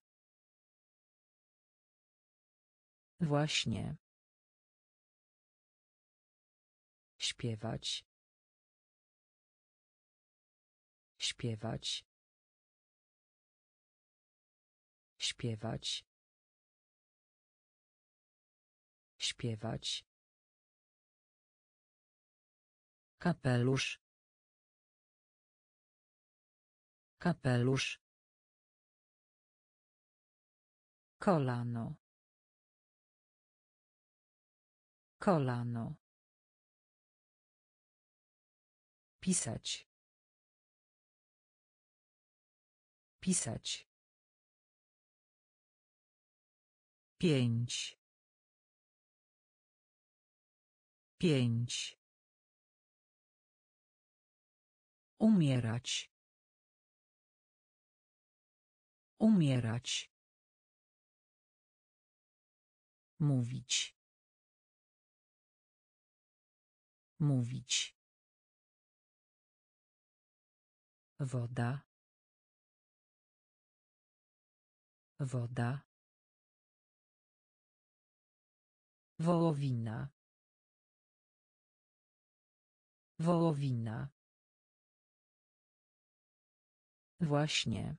Właśnie. Śpiewać. Śpiewać. Śpiewać. Śpiewać. Kapelusz. Kapelusz. Kolano. Kolano. Pisać. Pisać. Pięć. Pięć. Umierać. Umierać. Mówić. Mówić. Woda. Woda. Wołowina. Wołowina. Właśnie.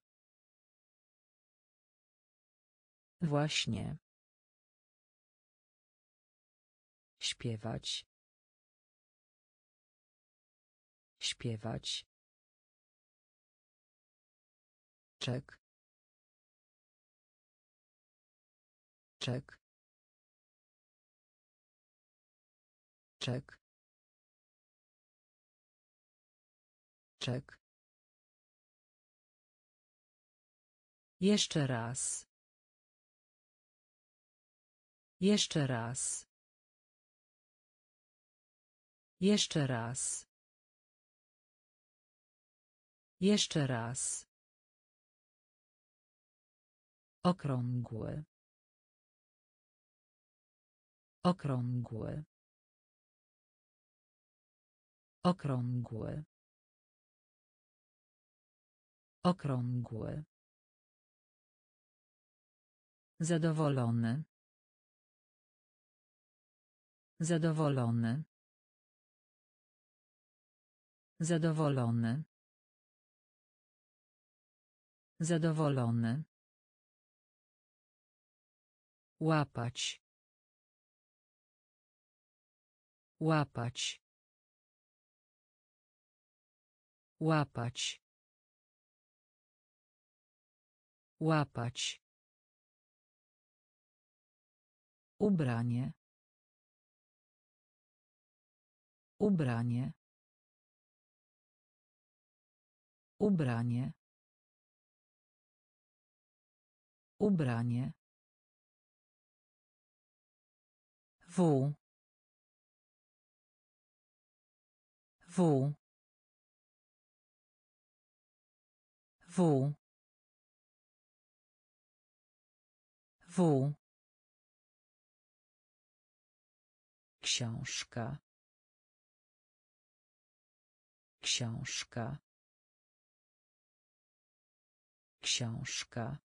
Właśnie. Śpiewać. Śpiewać. Czek. Czek. Czek. Czek. Jeszcze raz. Jeszcze raz. Jeszcze raz. Jeszcze raz. Okrągły. Okrągły. Okrągły. Okrągły. Zadowolony. Zadowolony. Zadowolony. Zadowolony. Łapać. Łapać. Łapać. Łapać. Ubranie. Ubranie. Ubranie. Ubranie. W. W. W. W. Książka. Książka. Książka.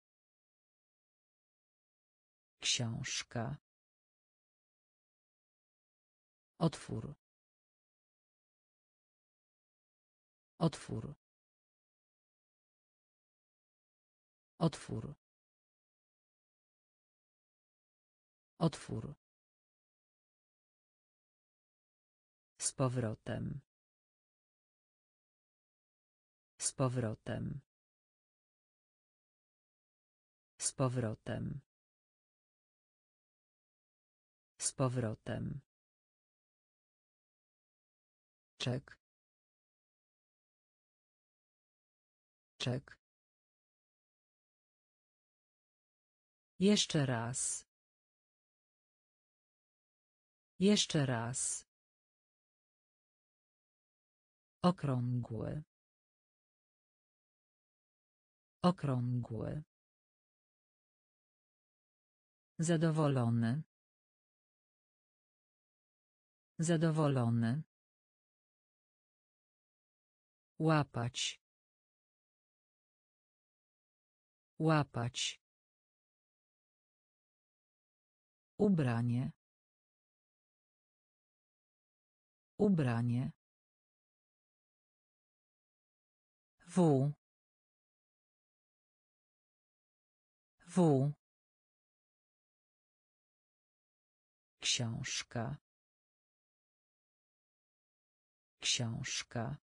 Książka. Otwór. Otwór. Otwór. Otwór. Z powrotem. Z powrotem. Z powrotem. Z powrotem. Czek. Czek. Jeszcze raz. Jeszcze raz. Okrągły. Okrągły. Zadowolony. Zadowolony. Łapać. Łapać. Ubranie. Ubranie. W. W. Książka. Książka.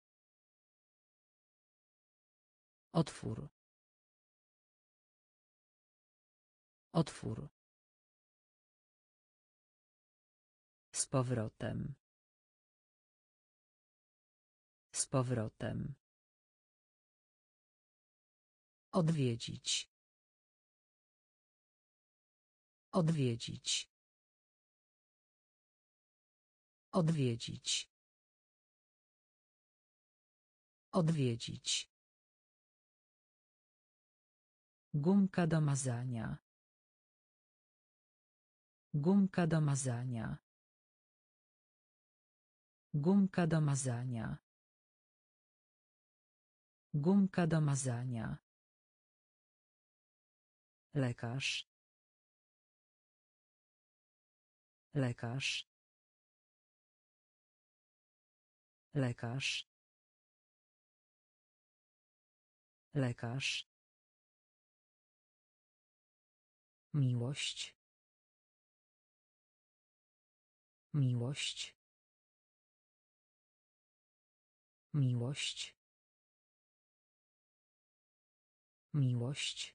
Otwór. Otwór. Z powrotem. Z powrotem. Odwiedzić. Odwiedzić. Odwiedzić. Odwiedzić. Gumka do mazania. Gumka do mazania. Gumka do mazania. Gumka do mazania. Lekarz. Lekarz. Lekarz. Lekarz. Miłość. Miłość. Miłość. Miłość.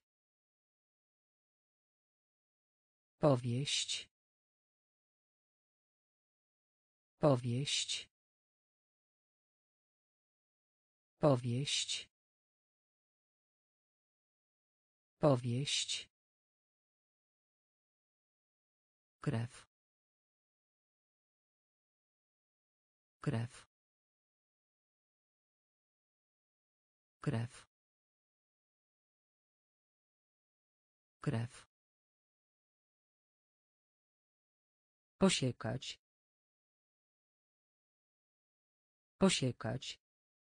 Powieść. Powieść. Powieść. Powieść. Krew. Krew. Krew. Krew. Posiekać. Posiekać.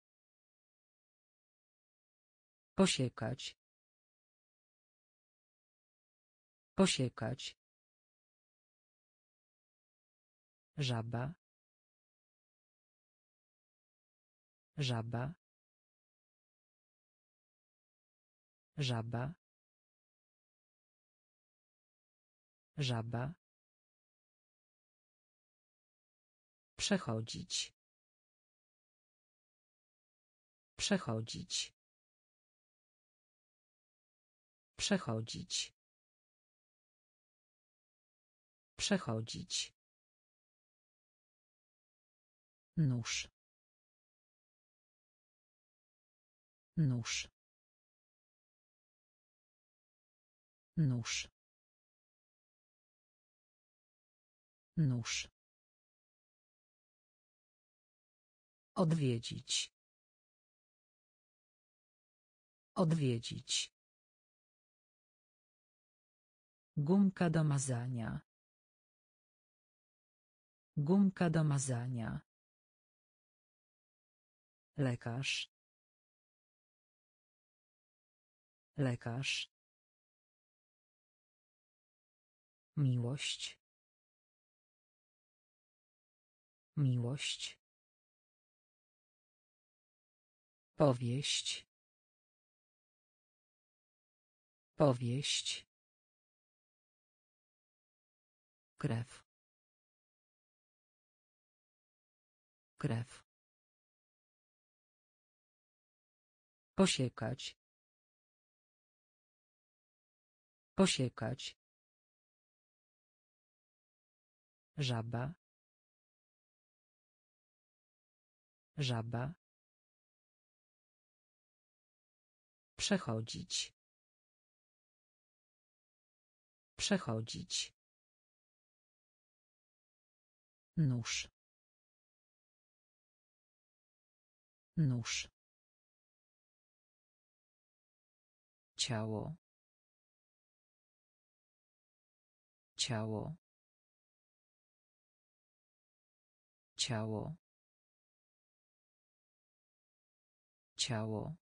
Posiekać. Posiekać. Żaba. Żaba. Żaba. Żaba. Przechodzić. Przechodzić. Przechodzić. Przechodzić. Nóż. Nóż. Nóż. Nóż. Odwiedzić. Odwiedzić. Gumka do mazania. Gumka do mazania. Lekarz. Lekarz. Miłość. Miłość. Powieść. Powieść. Krew. Krew. Posiekać. Posiekać. Żaba. Żaba. Przechodzić. Przechodzić. Nóż. Nóż. Ciało. Ciało. Ciało. Ciało.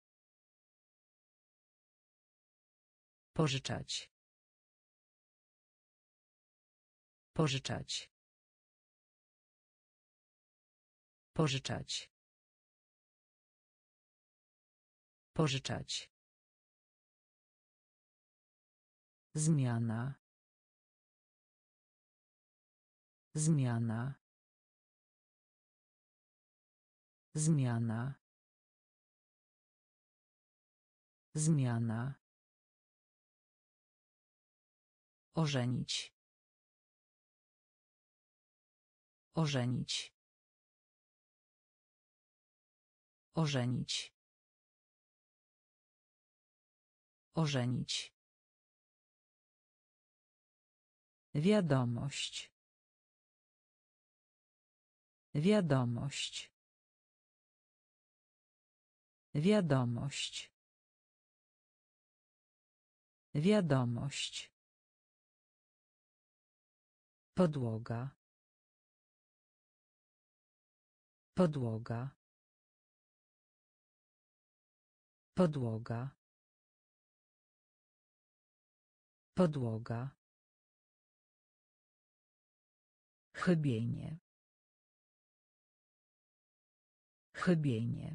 Pożyczać. Pożyczać. Pożyczać. Pożyczać. Zmiana. Zmiana. Zmiana. Zmiana. Ożenić. Ożenić. Ożenić. Ożenić. Wiadomość. Wiadomość. Wiadomość. Wiadomość. Podłoga. Podłoga. Podłoga. Podłoga. Chybienie. Chybienie.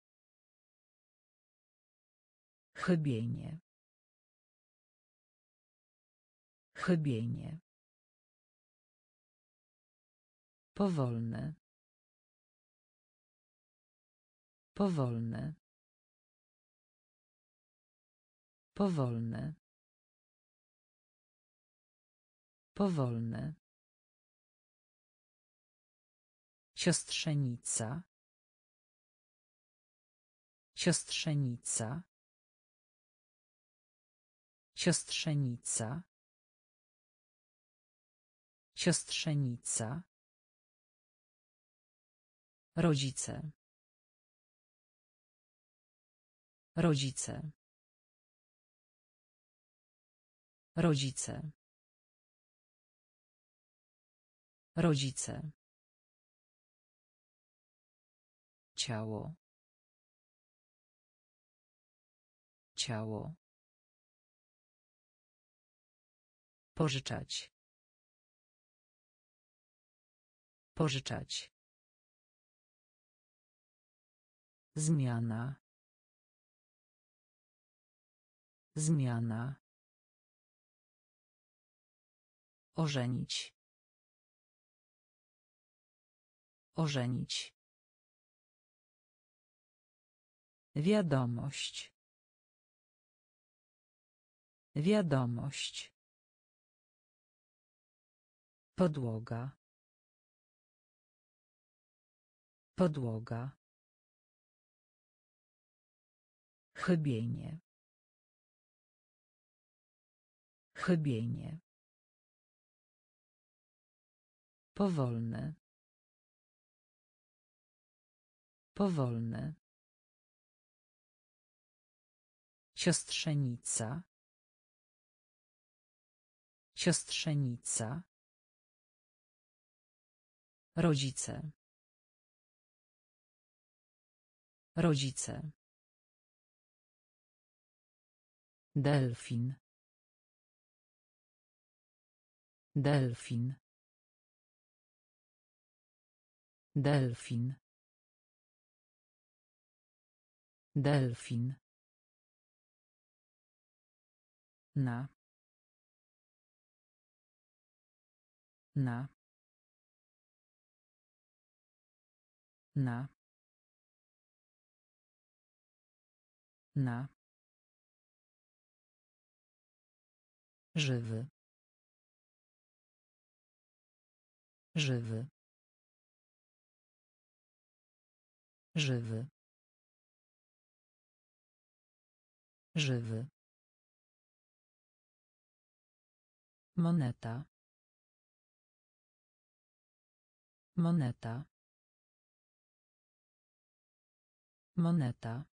Chybienie. Chybienie. Powolne. Powolne. Powolne. Powolne. Siostrzenica. Siostrzenica. Siostrzenica. Siostrzenica. Rodzice. Rodzice. Rodzice. Rodzice. Ciało. Ciało. Pożyczać. Pożyczać. Zmiana. Zmiana. Ożenić. Ożenić. Wiadomość. Wiadomość. Podłoga. Podłoga. Chybienie. Chybienie. Powolne. Powolne. Siostrzenica. Siostrzenica. Rodzice. Rodzice. Delfin. Delfin. Delfin. Delfin. Na. Na. Na. Na. Żywy. Żywy. Żywy. Żywy. Moneta. Moneta. Moneta.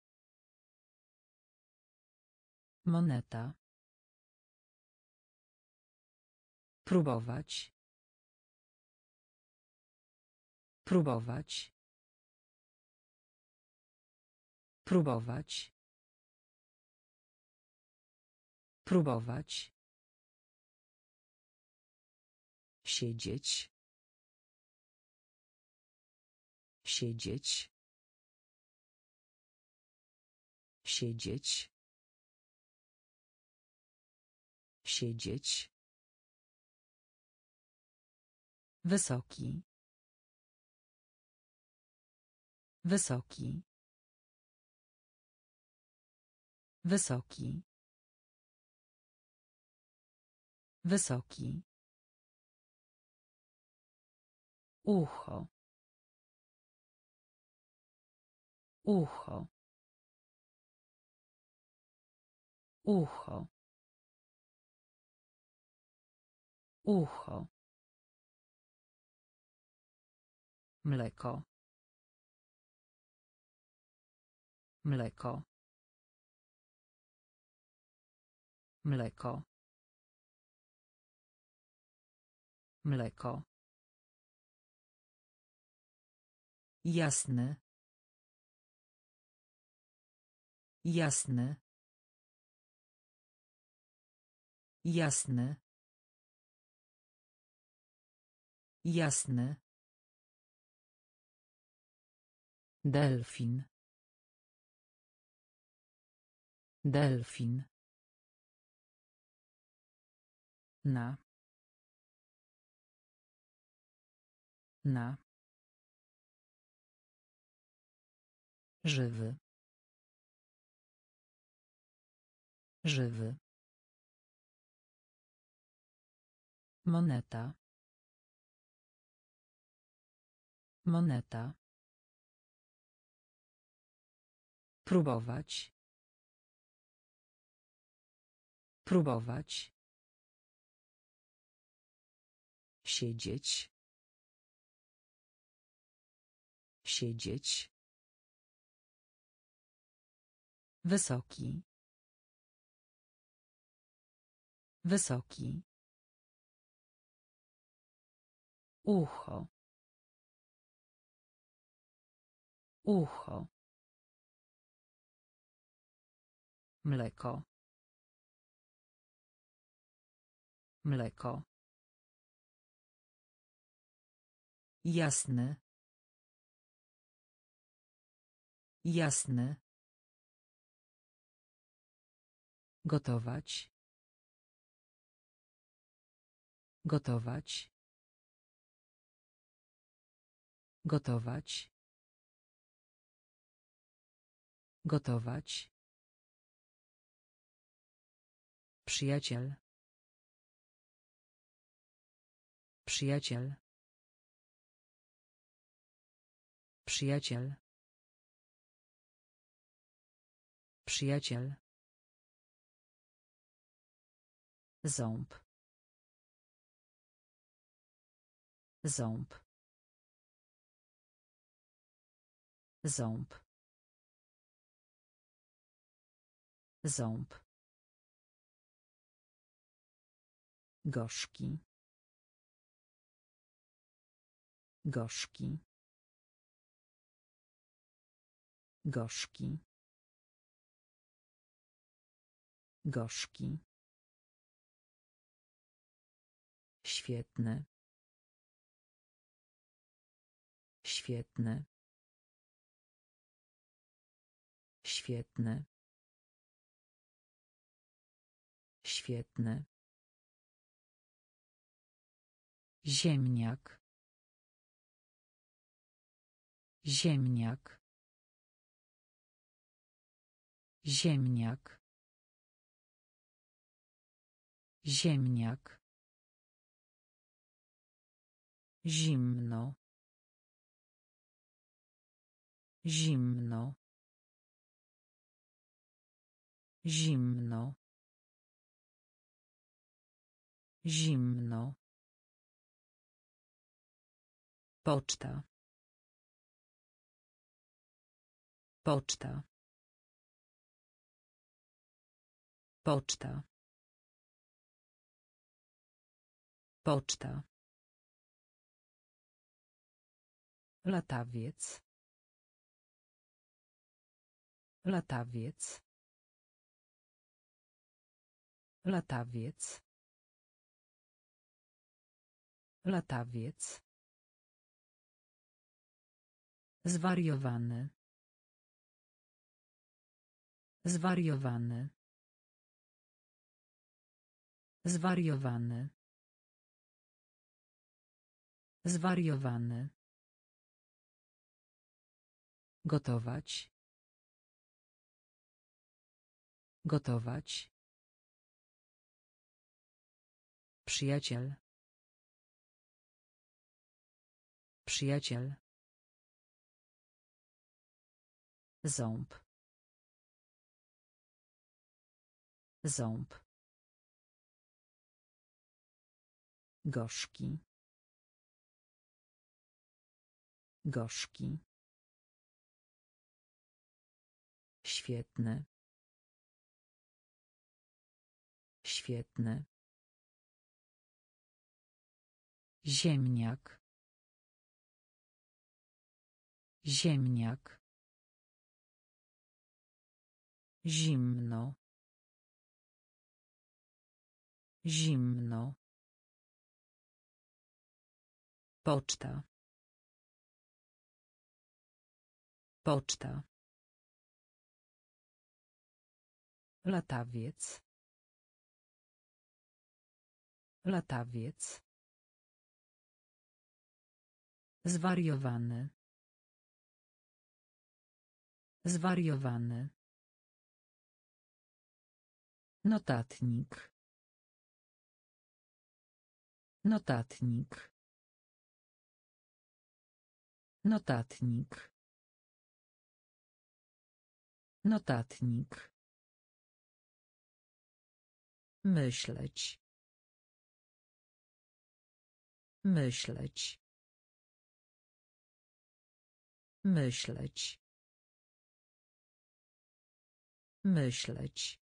Moneta. Próbować. Próbować. Próbować. Próbować. Siedzieć. Siedzieć. Siedzieć. Siedzieć. Wysoki. Wysoki. Wysoki. Wysoki. Ucho. Ucho. Ucho. Ucho. Mleko. Mleko. Mleko. Mleko. Jasny. Jasny. Jasny. Jasny. Delfin. Delfin. Na. Na. Żywy. Żywy. Moneta. Moneta. Próbować. Próbować. Siedzieć. Siedzieć. Wysoki. Wysoki. Ucho. Ucho. Mleko. Mleko. Jasny. Jasny. Gotować. Gotować. Gotować. Gotować. Przyjaciel. Przyjaciel. Przyjaciel. Przyjaciel. Ząb. Ząb. Ząb. Ząb. Gorzki. Gorzki. Gorzki. Gorzki. Świetny. Świetny. Świetny. Świetny. Ziemniak. Ziemniak. Ziemniak. Ziemniak. Zimno. Zimno. Zimno. Zimno. Poczta. Poczta. Poczta. Poczta. Latawiec. Latawiec. Latawiec. Latawiec. Zwariowany. Zwariowany. Zwariowany. Zwariowany. Gotować. Gotować. Przyjaciel. Przyjaciel. Ząb. Ząb. Gorzki. Gorzki. Świetny. Świetny. Ziemniak. Ziemniak. Zimno. Zimno. Poczta. Poczta. Latawiec. Latawiec. Zwariowany. Zwariowany. Notatnik. Notatnik. Notatnik. Notatnik. Myśleć. Myśleć. Myśleć. Myśleć.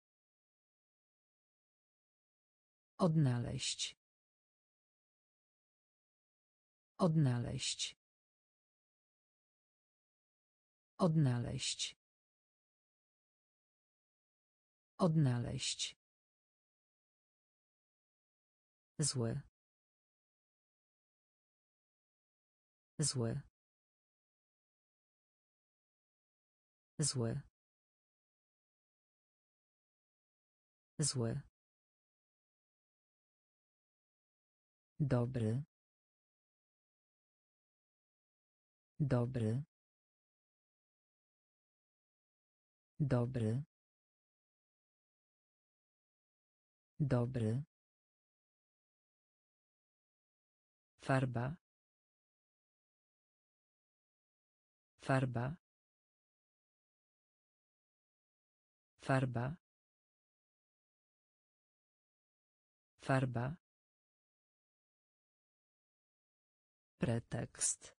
Odnaleźć. Odnaleźć. Odnaleźć. Odnaleźć. Zły. Zły. Zły. Zły. Dobry. Dobry. Dobry. Dobry. Farba. Farba. Farba. Farba. Pretekst.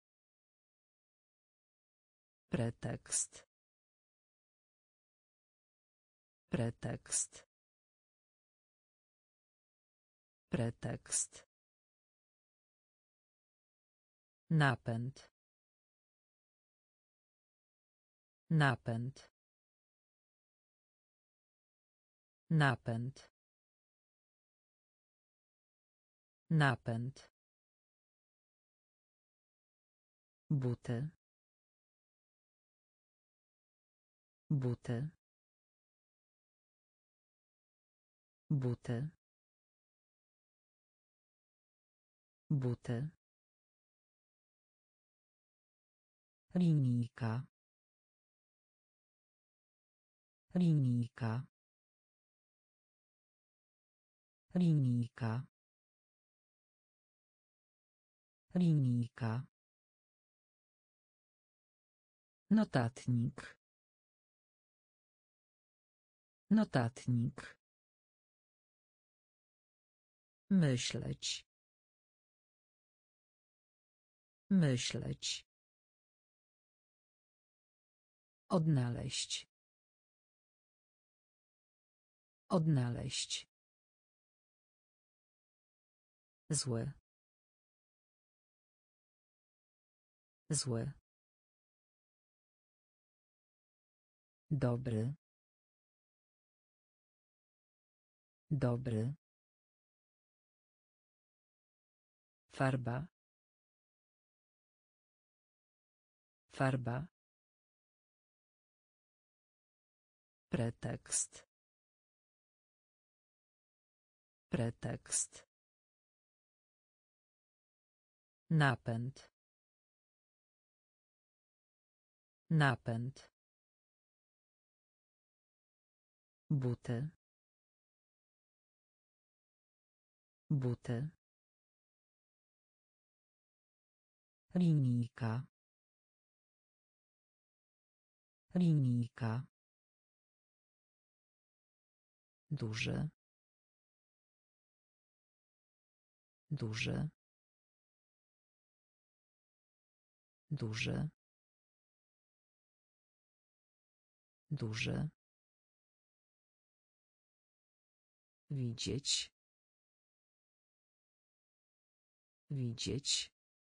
Pretekst. Pretekst. Pretekst. Napęd. Napęd. Napęd. Napęd. Buty. Buty. Buty. Buty. Linijka. Linijka. Linijka. Linijka. Notatnik. Notatnik. Myśleć. Myśleć. Odnaleźć. Odnaleźć. Zły. Zły. Dobry. Dobry. Farba. Farba. Pretekst. Pretekst. Napęd. Napęd. Buty. Buty. Linijka. Linijka. Duży. Duży. Duży. Duży. Widzieć. Widzieć.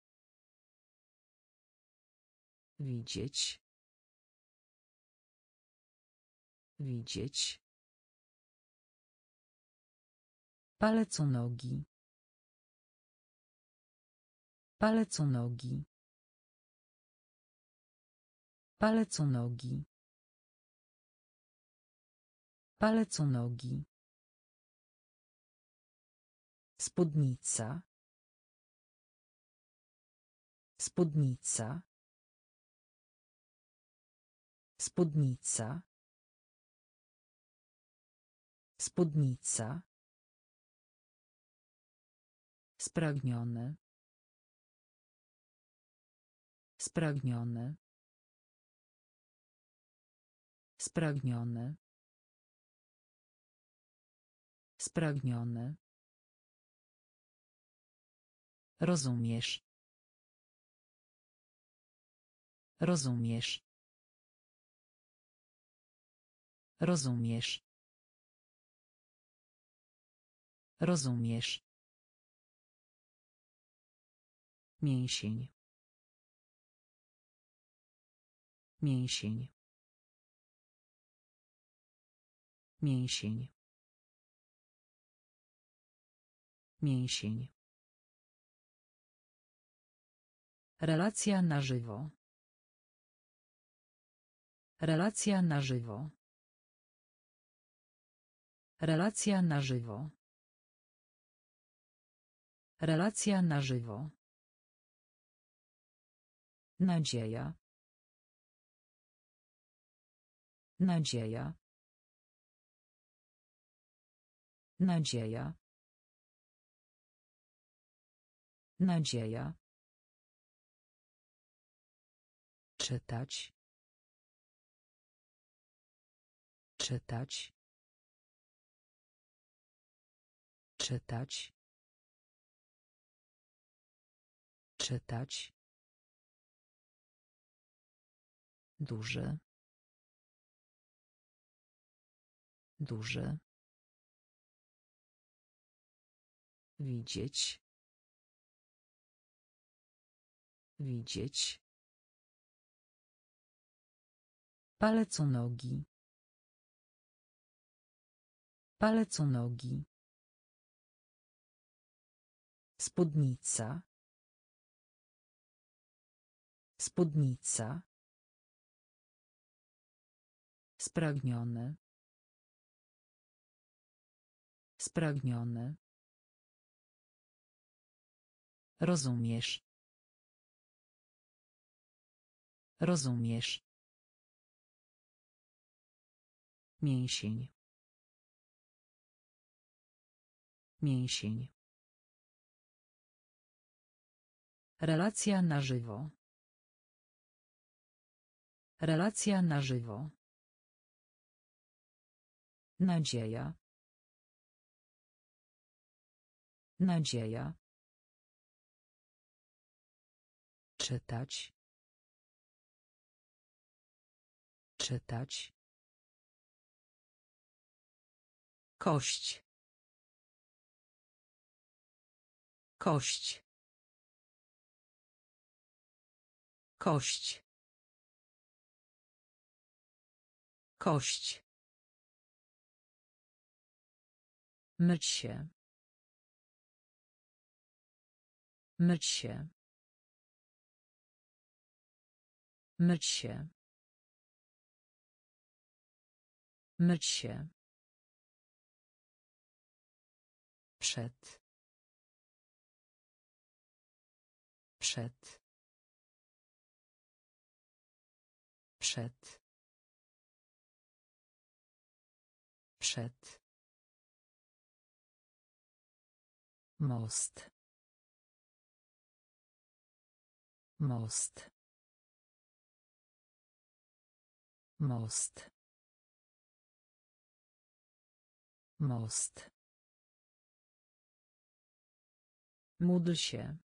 Widzieć. Widzieć. Palec u nogi. Palec u nogi. Palec u nogi. Palec u nogi. Spódnica. Spódnica. Spódnica. Spódnica. Spragniony. Spragniony. Spragniony. Spragniony. Rozumiesz. Rozumiesz. Rozumiesz. Rozumiesz. Mięsień. Mięsień. Mięsień. Mięsień. Relacja na żywo. Relacja na żywo. Relacja na żywo. Relacja na żywo. Nadzieja. Nadzieja. Nadzieja. Nadzieja. Czytać. Czytać. Czytać. Czytać. Duży. Duży. Widzieć. Widzieć. Palec u nogi. Palec u nogi. Spódnica. Spódnica. Spragniony. Spragniony. Rozumiesz. Rozumiesz. Mięsień. Mięsień. Relacja na żywo. Relacja na żywo. Nadzieja. Nadzieja. Czytać. Czytać. Kość. Kość. Kość. Kość. Myć się. Myć się. Myć się. Myć się. Przed. Przed. Przed. Przed. Most. Most. Most. Most. Módl się.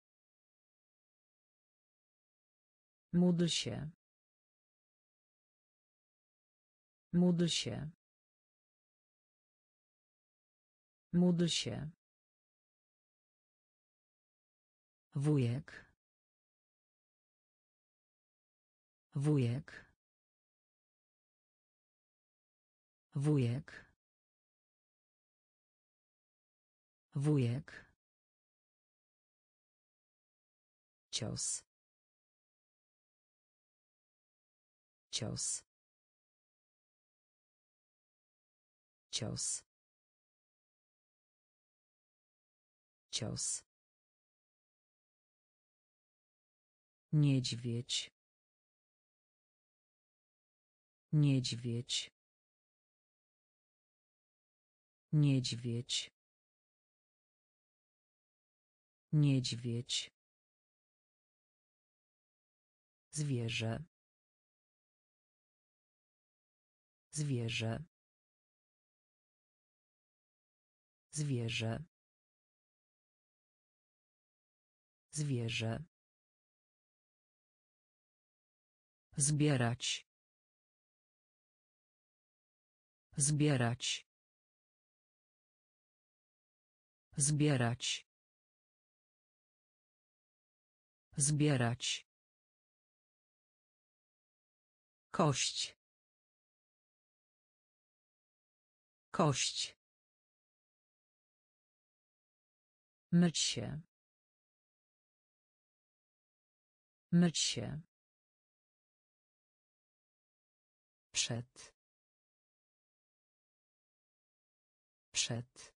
Módl się. Módl się. Módl się. Wujek. Wujek. Wujek. Wujek. Cios. Cios. Cios. Cios. Niedźwiedź. Niedźwiedź. Niedźwiedź. Niedźwiedź. Zwierzę. Zwierzę. Zwierzę. Zwierzę. Zbierać. Zbierać. Zbierać. Zbierać. Kość. Kość. Myć się. Myć się. Przed. Przed.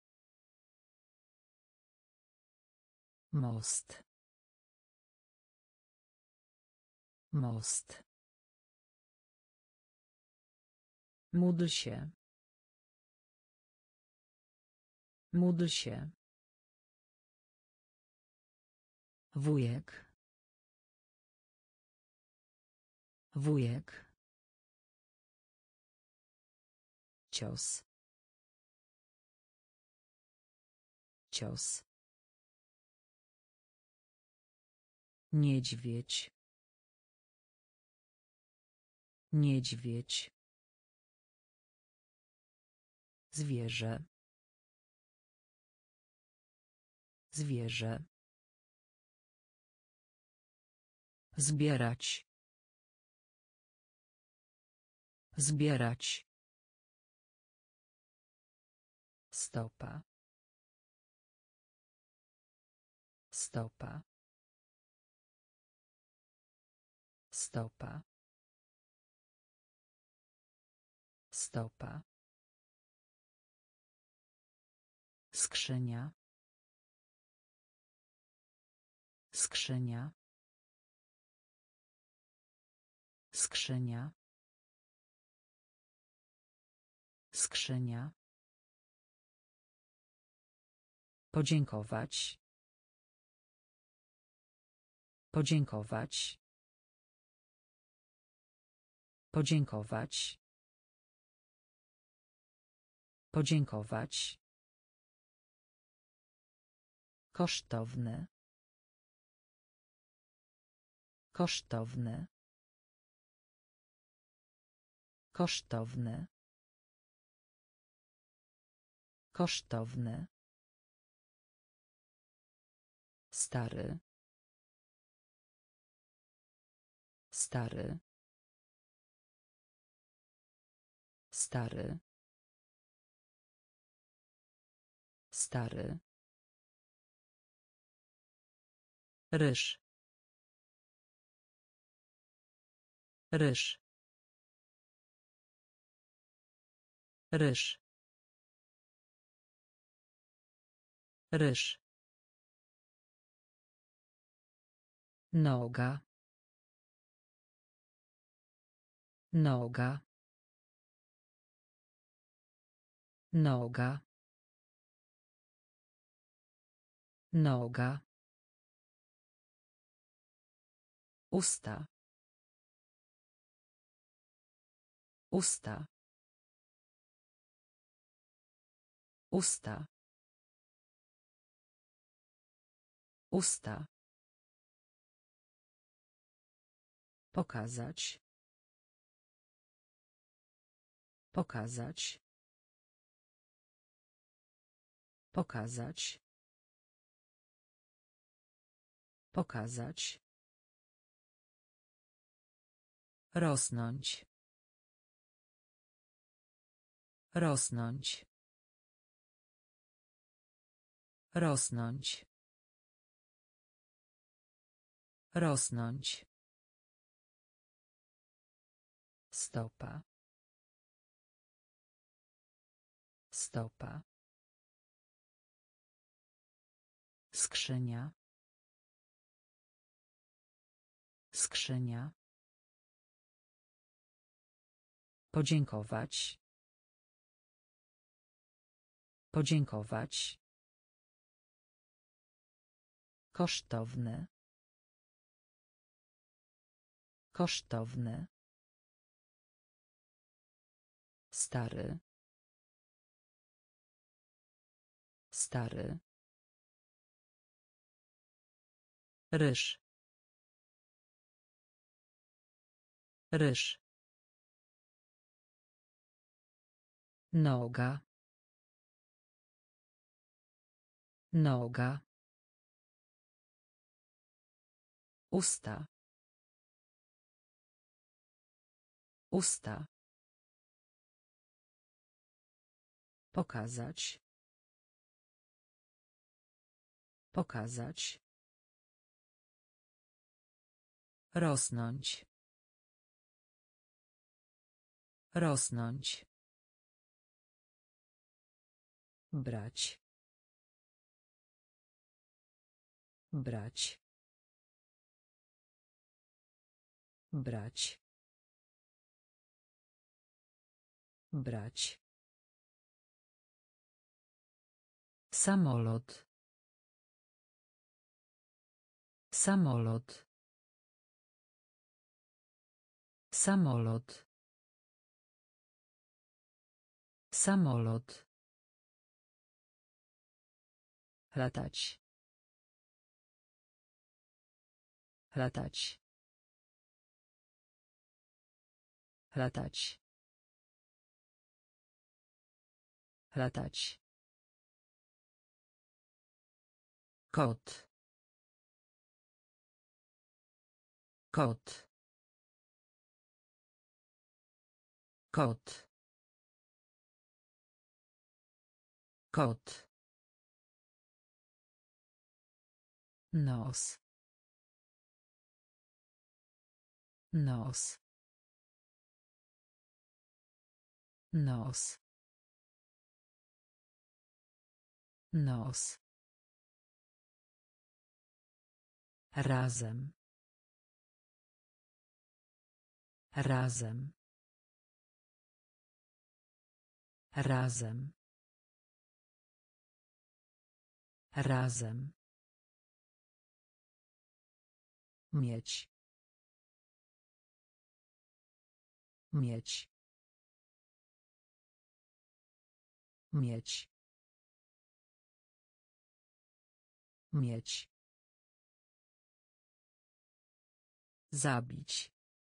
Most. Most. Módl się. Módl się. Wujek. Wujek. Cios. Cios. Niedźwiedź. Niedźwiedź. Zwierzę. Zwierzę. Zbierać. Zbierać. Stopa. Stopa. Stopa. Stopa. Skrzynia. Skrzynia. Skrzynia. Skrzynia. Podziękować. Podziękować. Podziękować. Podziękować. Kosztowny. Kosztowny. Kosztowny. Kosztowny. Stary. Stary. Stary. Stary. Ryż. Ryż. Ryż. Ryż. Noga. Noga. Noga. Noga. Usta. Usta. Usta. Usta. Pokazać. Pokazać. Pokazać. Pokazać. Rosnąć. Rosnąć. Rosnąć. Rosnąć. Stopa. Stopa. Skrzynia. Skrzynia. Podziękować. Podziękować. Kosztowny. Kosztowny. Stary. Stary. Ryż. Ryż. Noga. Noga. Usta. Usta. Pokazać. Pokazać. Rosnąć. Rosnąć. Brać. Brać. Brać. Brać. Samolot. Samolot. Samolot. Samolot. Latać. Latać. Latać. Latać. Kot. Kot. Kot. Kot. Nos. Nos. Nos. Nos. Razem. Razem. Razem. Razem. Mieć. Mieć. Mieć. Mieć. Zabić.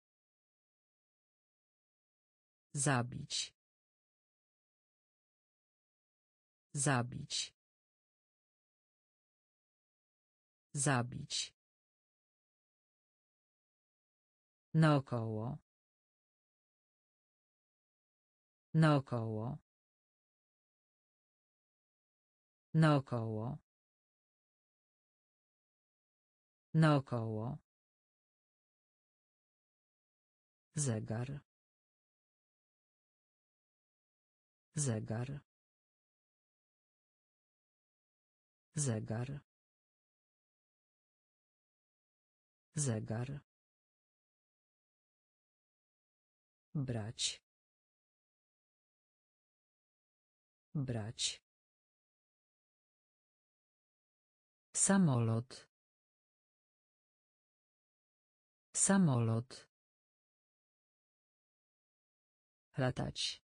Zabić. Zabić. Zabić. Naokoło. Naokoło. Naokoło. Naokoło. Zegar. Zegar. Zegar. Zegar. Brać. Brać. Samolot. Samolot. Latać.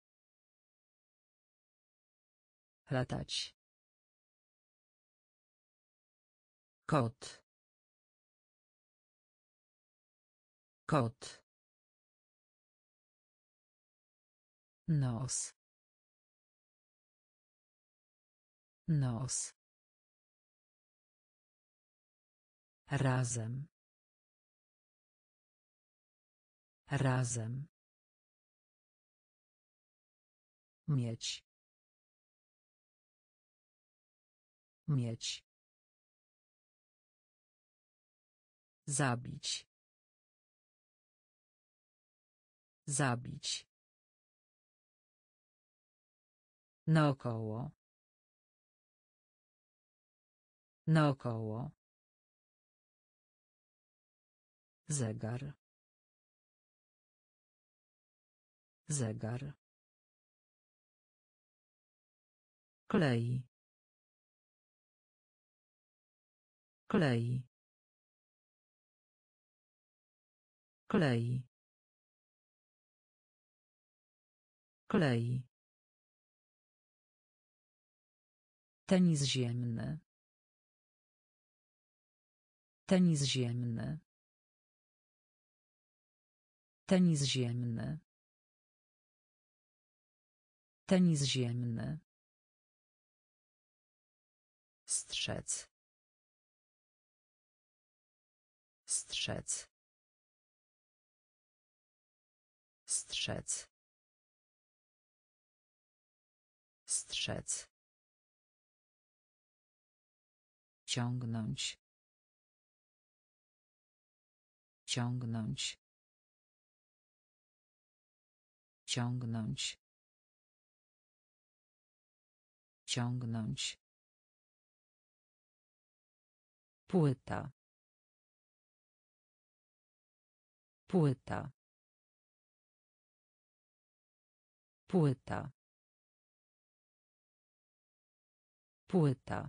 Latać. Kot. Kot. Nos. Nos. Razem. Razem. Mieć. Mieć. Zabić. Zabić. Naokoło. Naokoło. Zegar. Zegar. Klei. Klei. Klei. Klei. Tenis ziemny. Tenis ziemny. Tenis ziemny. Tenis ziemny. Strzec. Strzec. Strzec. Strzec. Ciągnąć. Ciągnąć. Ciągnąć. Ciągnąć. Płyta. Płyta. Płyta. Płyta.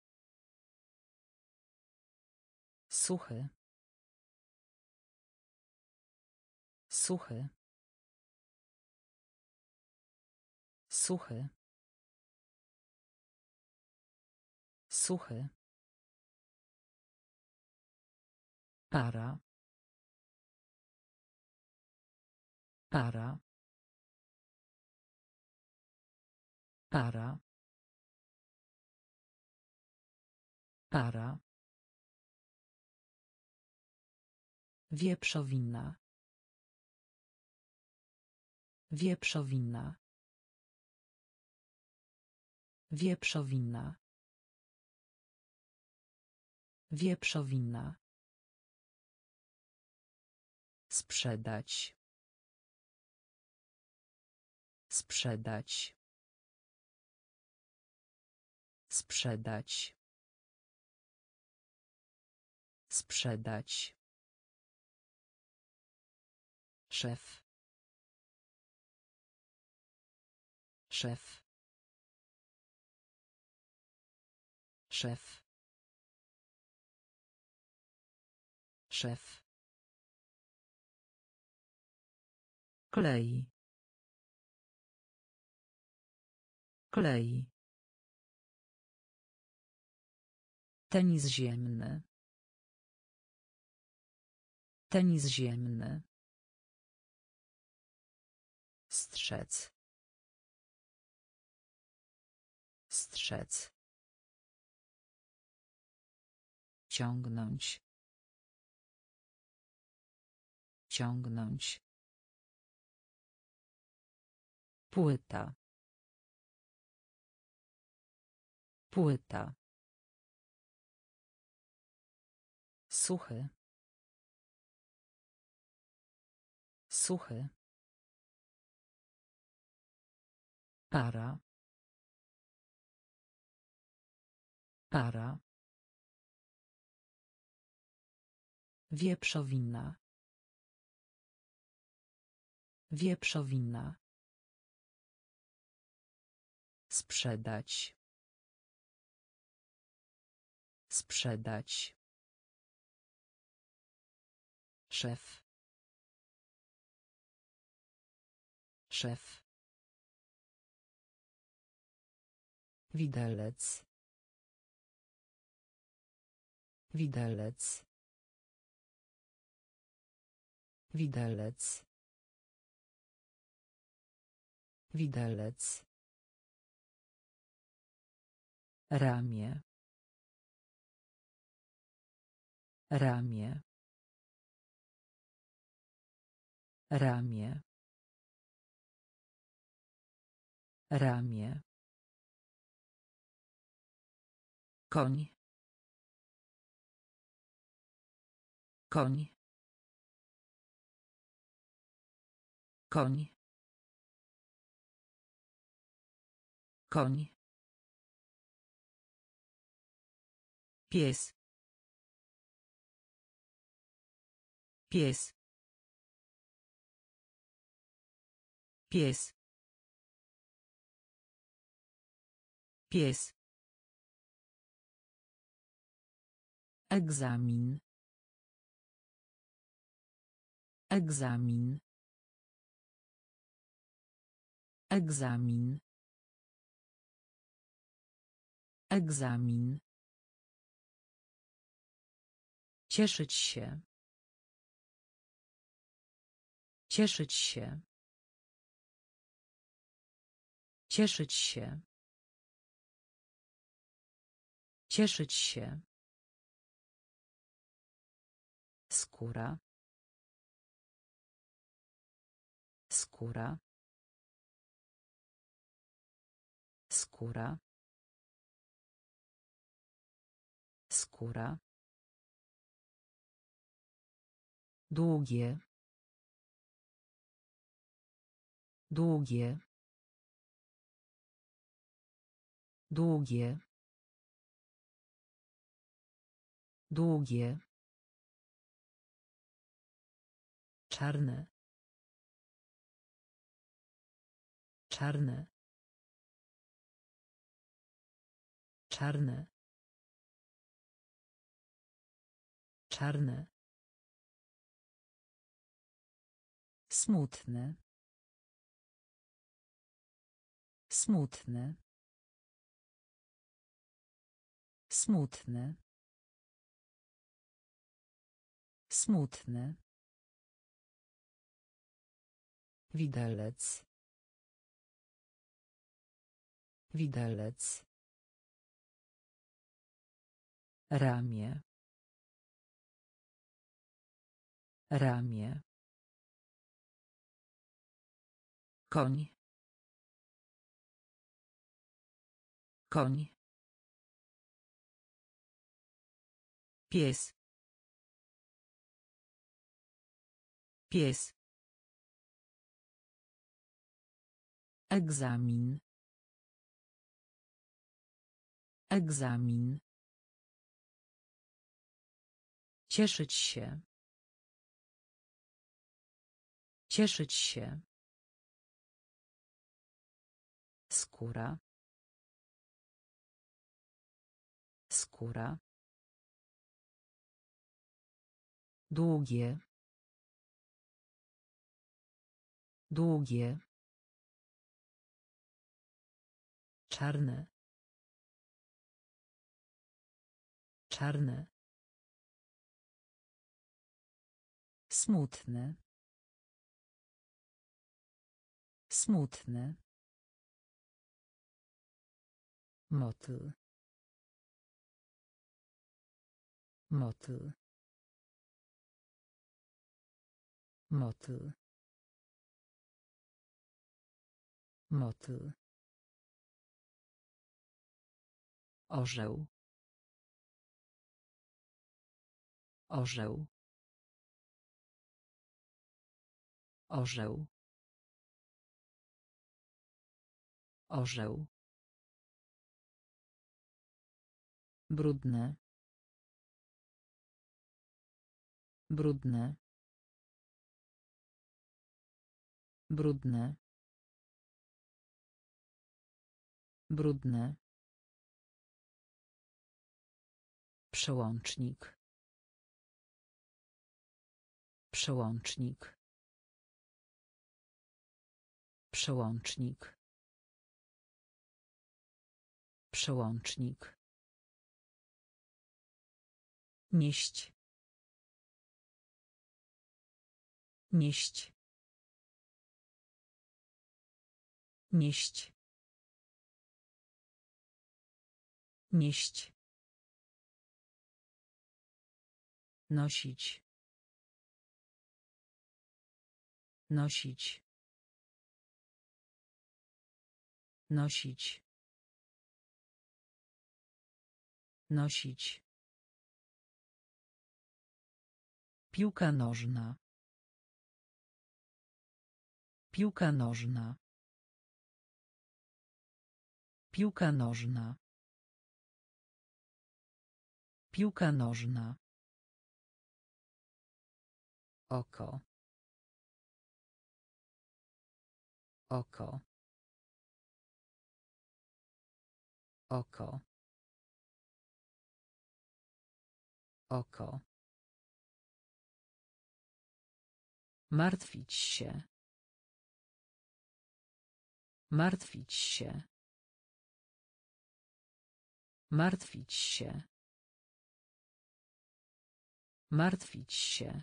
Suchy. Suchy. Suchy. Suchy. Para. Para. Para. Para. Wieprzowina. Wieprzowina. Wieprzowina. Wieprzowina. Sprzedać. Sprzedać. Sprzedać. Sprzedać. Szef. Szef. Szef. Szef. Klei. Klei. Tenis ziemny. Tenis ziemny. Strzec. Strzec. Ciągnąć. Ciągnąć. Płyta. Płyta. Suchy. Suchy. Para. Para. Wieprzowina. Wieprzowina. Sprzedać. Sprzedać. Szef. Szef. Widelec. Widelec. Widelec. Widelec. Ramię. Ramię. Ramię. Ramię. Koń. Koń. Koń. Koń. Pies. Pies. Pies. Pies. Egzamin. Egzamin. Egzamin. Egzamin. Cieszyć się. Cieszyć się. Cieszyć się. Cieszyć się. Skóra. Skóra. Skóra. Skóra. Długie. Długie. Długie. Długie. Czarne. Czarne. Czarne. Czarne. Smutne. Smutne. Smutne. Smutne. Widelec. Widelec. Ramię. Ramię. Koń. Koń. Pies. Pies. Egzamin. Egzamin. Cieszyć się. Cieszyć się. Skóra. Skóra. Długie. Długie. Czarne. Czarne. Smutne. Smutne. Motyl. Motyl. Motyl. Motyl. Orzeł. Orzeł. Orzeł. Orzeł. Brudne. Brudne. Brudne. Brudne. Przełącznik. Przełącznik. Przełącznik. Przełącznik. Nieść. Nieść. Nieść. Nieść. Nosić. Nosić. Nosić. Nosić. Piłka nożna. Piłka nożna. Piłka nożna. Piłka nożna. Oko. Oko. Oko. Oko. Martwić się. Martwić się. Martwić się. Martwić się.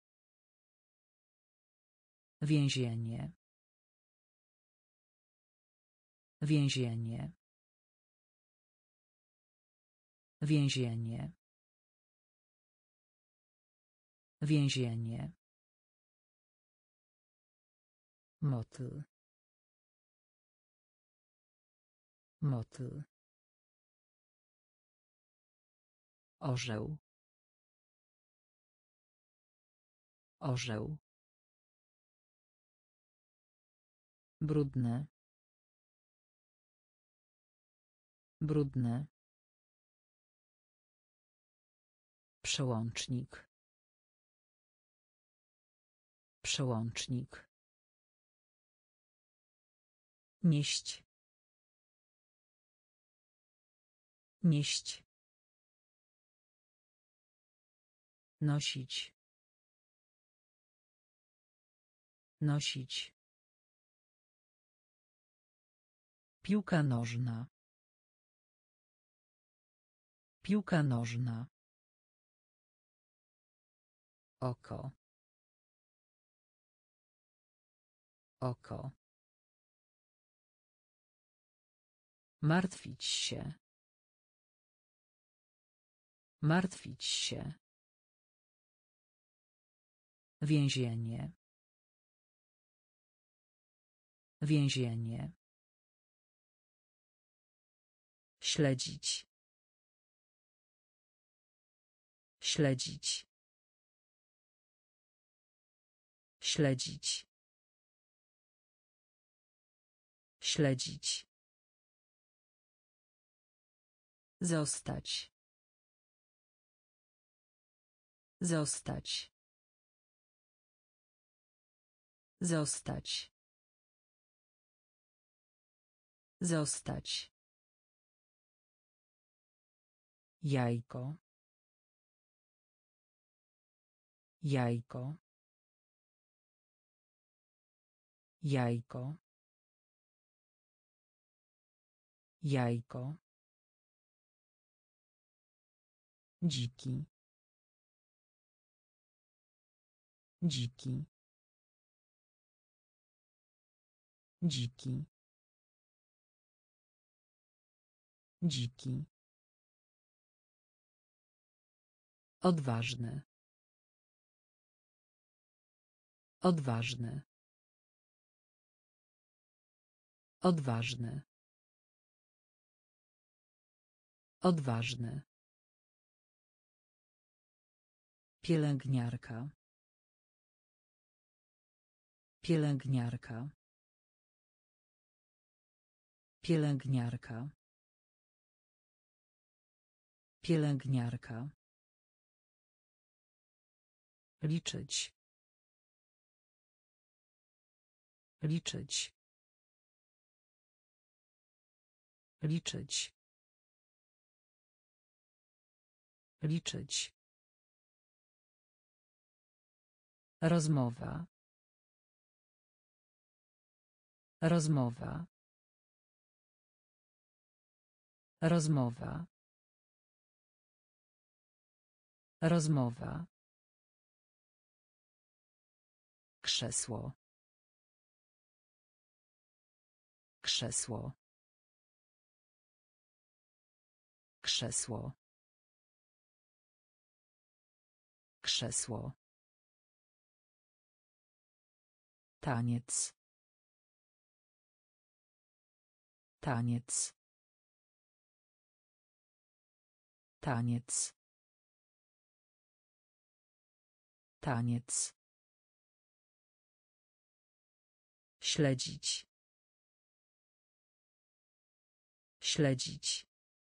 Więzienie. Więzienie. Więzienie. Więzienie. Motyl. Motyl. Orzeł. Orzeł. Brudne. Brudne. Przełącznik. Przełącznik. Nieść. Nieść. Nosić. Nosić. Piłka nożna. Piłka nożna. Oko. Oko. Martwić się. Martwić się. Więzienie. Więzienie. Śledzić. Śledzić. Śledzić. Śledzić. Zostać. Zostać. Zostać. Zostać. Jajko. Jajko. Jajko. Jajko. Dziki. Dziki. Dziki. Dziki. Odważny. Odważny. Odważny. Odważny. Pielęgniarka. Pielęgniarka. Pielęgniarka. Pielęgniarka. Liczyć. Liczyć. Liczyć. Liczyć. Rozmowa. Rozmowa. Rozmowa. Rozmowa. Krzesło. Krzesło. Krzesło. Krzesło. Taniec. Taniec. Taniec. Taniec. Śledzić. Śledzić.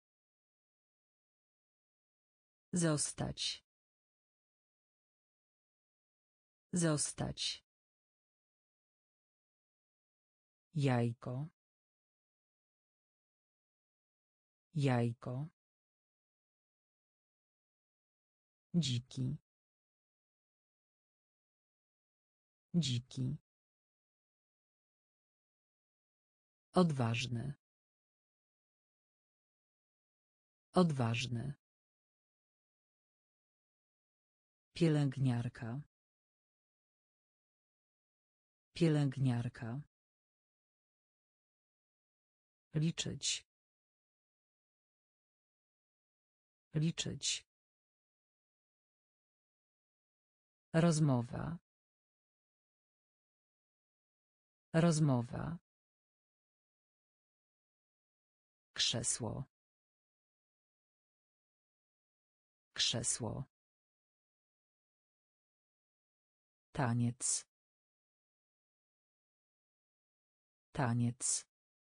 Zostać. Zostać. Jajko. Jajko. Dziki. Dziki. Odważny. Odważny. Pielęgniarka. Pielęgniarka. Liczyć. Liczyć. Rozmowa. Rozmowa. Krzesło. Krzesło. Taniec. Taniec.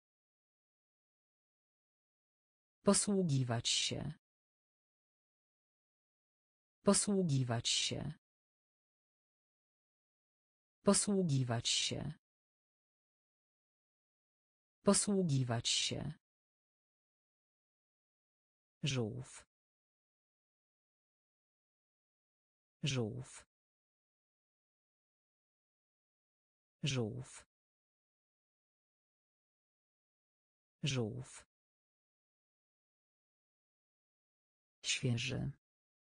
Posługiwać się. Posługiwać się. Posługiwać się. Posługiwać się. Żółw. Żółw. Żółw. Żółw. Świeży.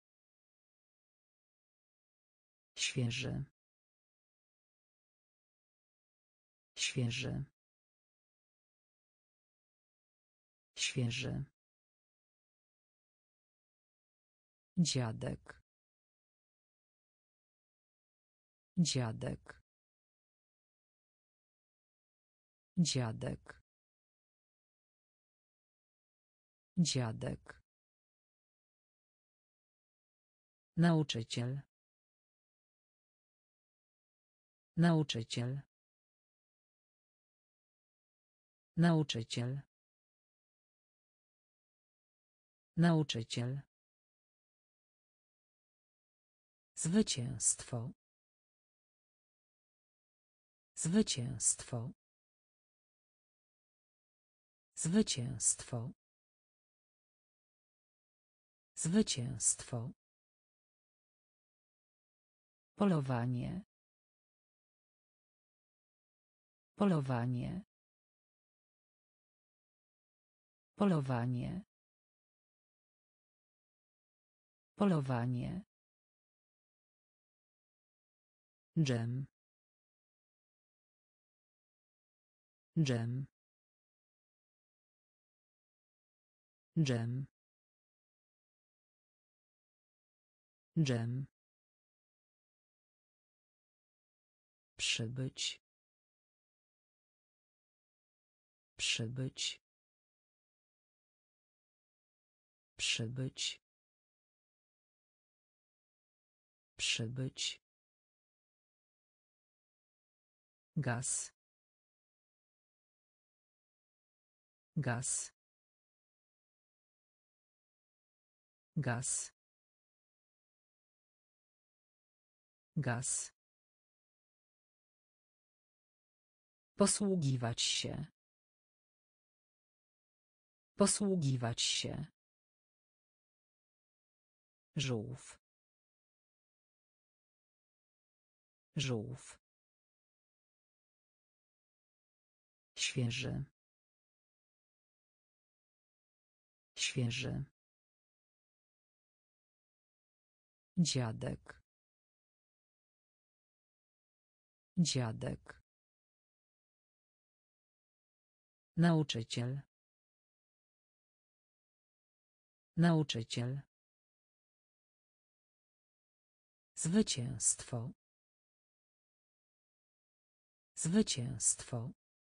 Świeży. Świeży. Świeży. Dziadek. Dziadek. Dziadek. Dziadek. Nauczyciel. Nauczyciel. Nauczyciel. Nauczyciel. Zwycięstwo. Zwycięstwo. Zwycięstwo. Zwycięstwo. Polowanie. Polowanie. Polowanie. Polowanie. Dżem. Dżem. Dżem. Dżem. Przybyć. Przybyć. Przybyć. Przybyć. Gaz. Gaz. Gaz. Gaz. Posługiwać się. Posługiwać się. Żółw. Żółw. Świeży. Świeży. Dziadek. Dziadek. Nauczyciel. Nauczyciel. Zwycięstwo. Zwycięstwo.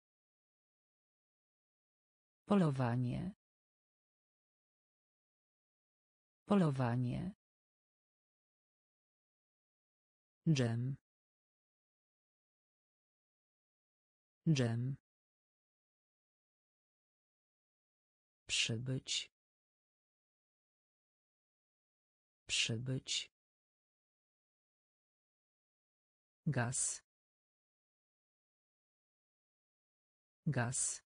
Polowanie. Polowanie. Dżem. Dżem. Przybyć. Przybyć. Gaz. Gaz.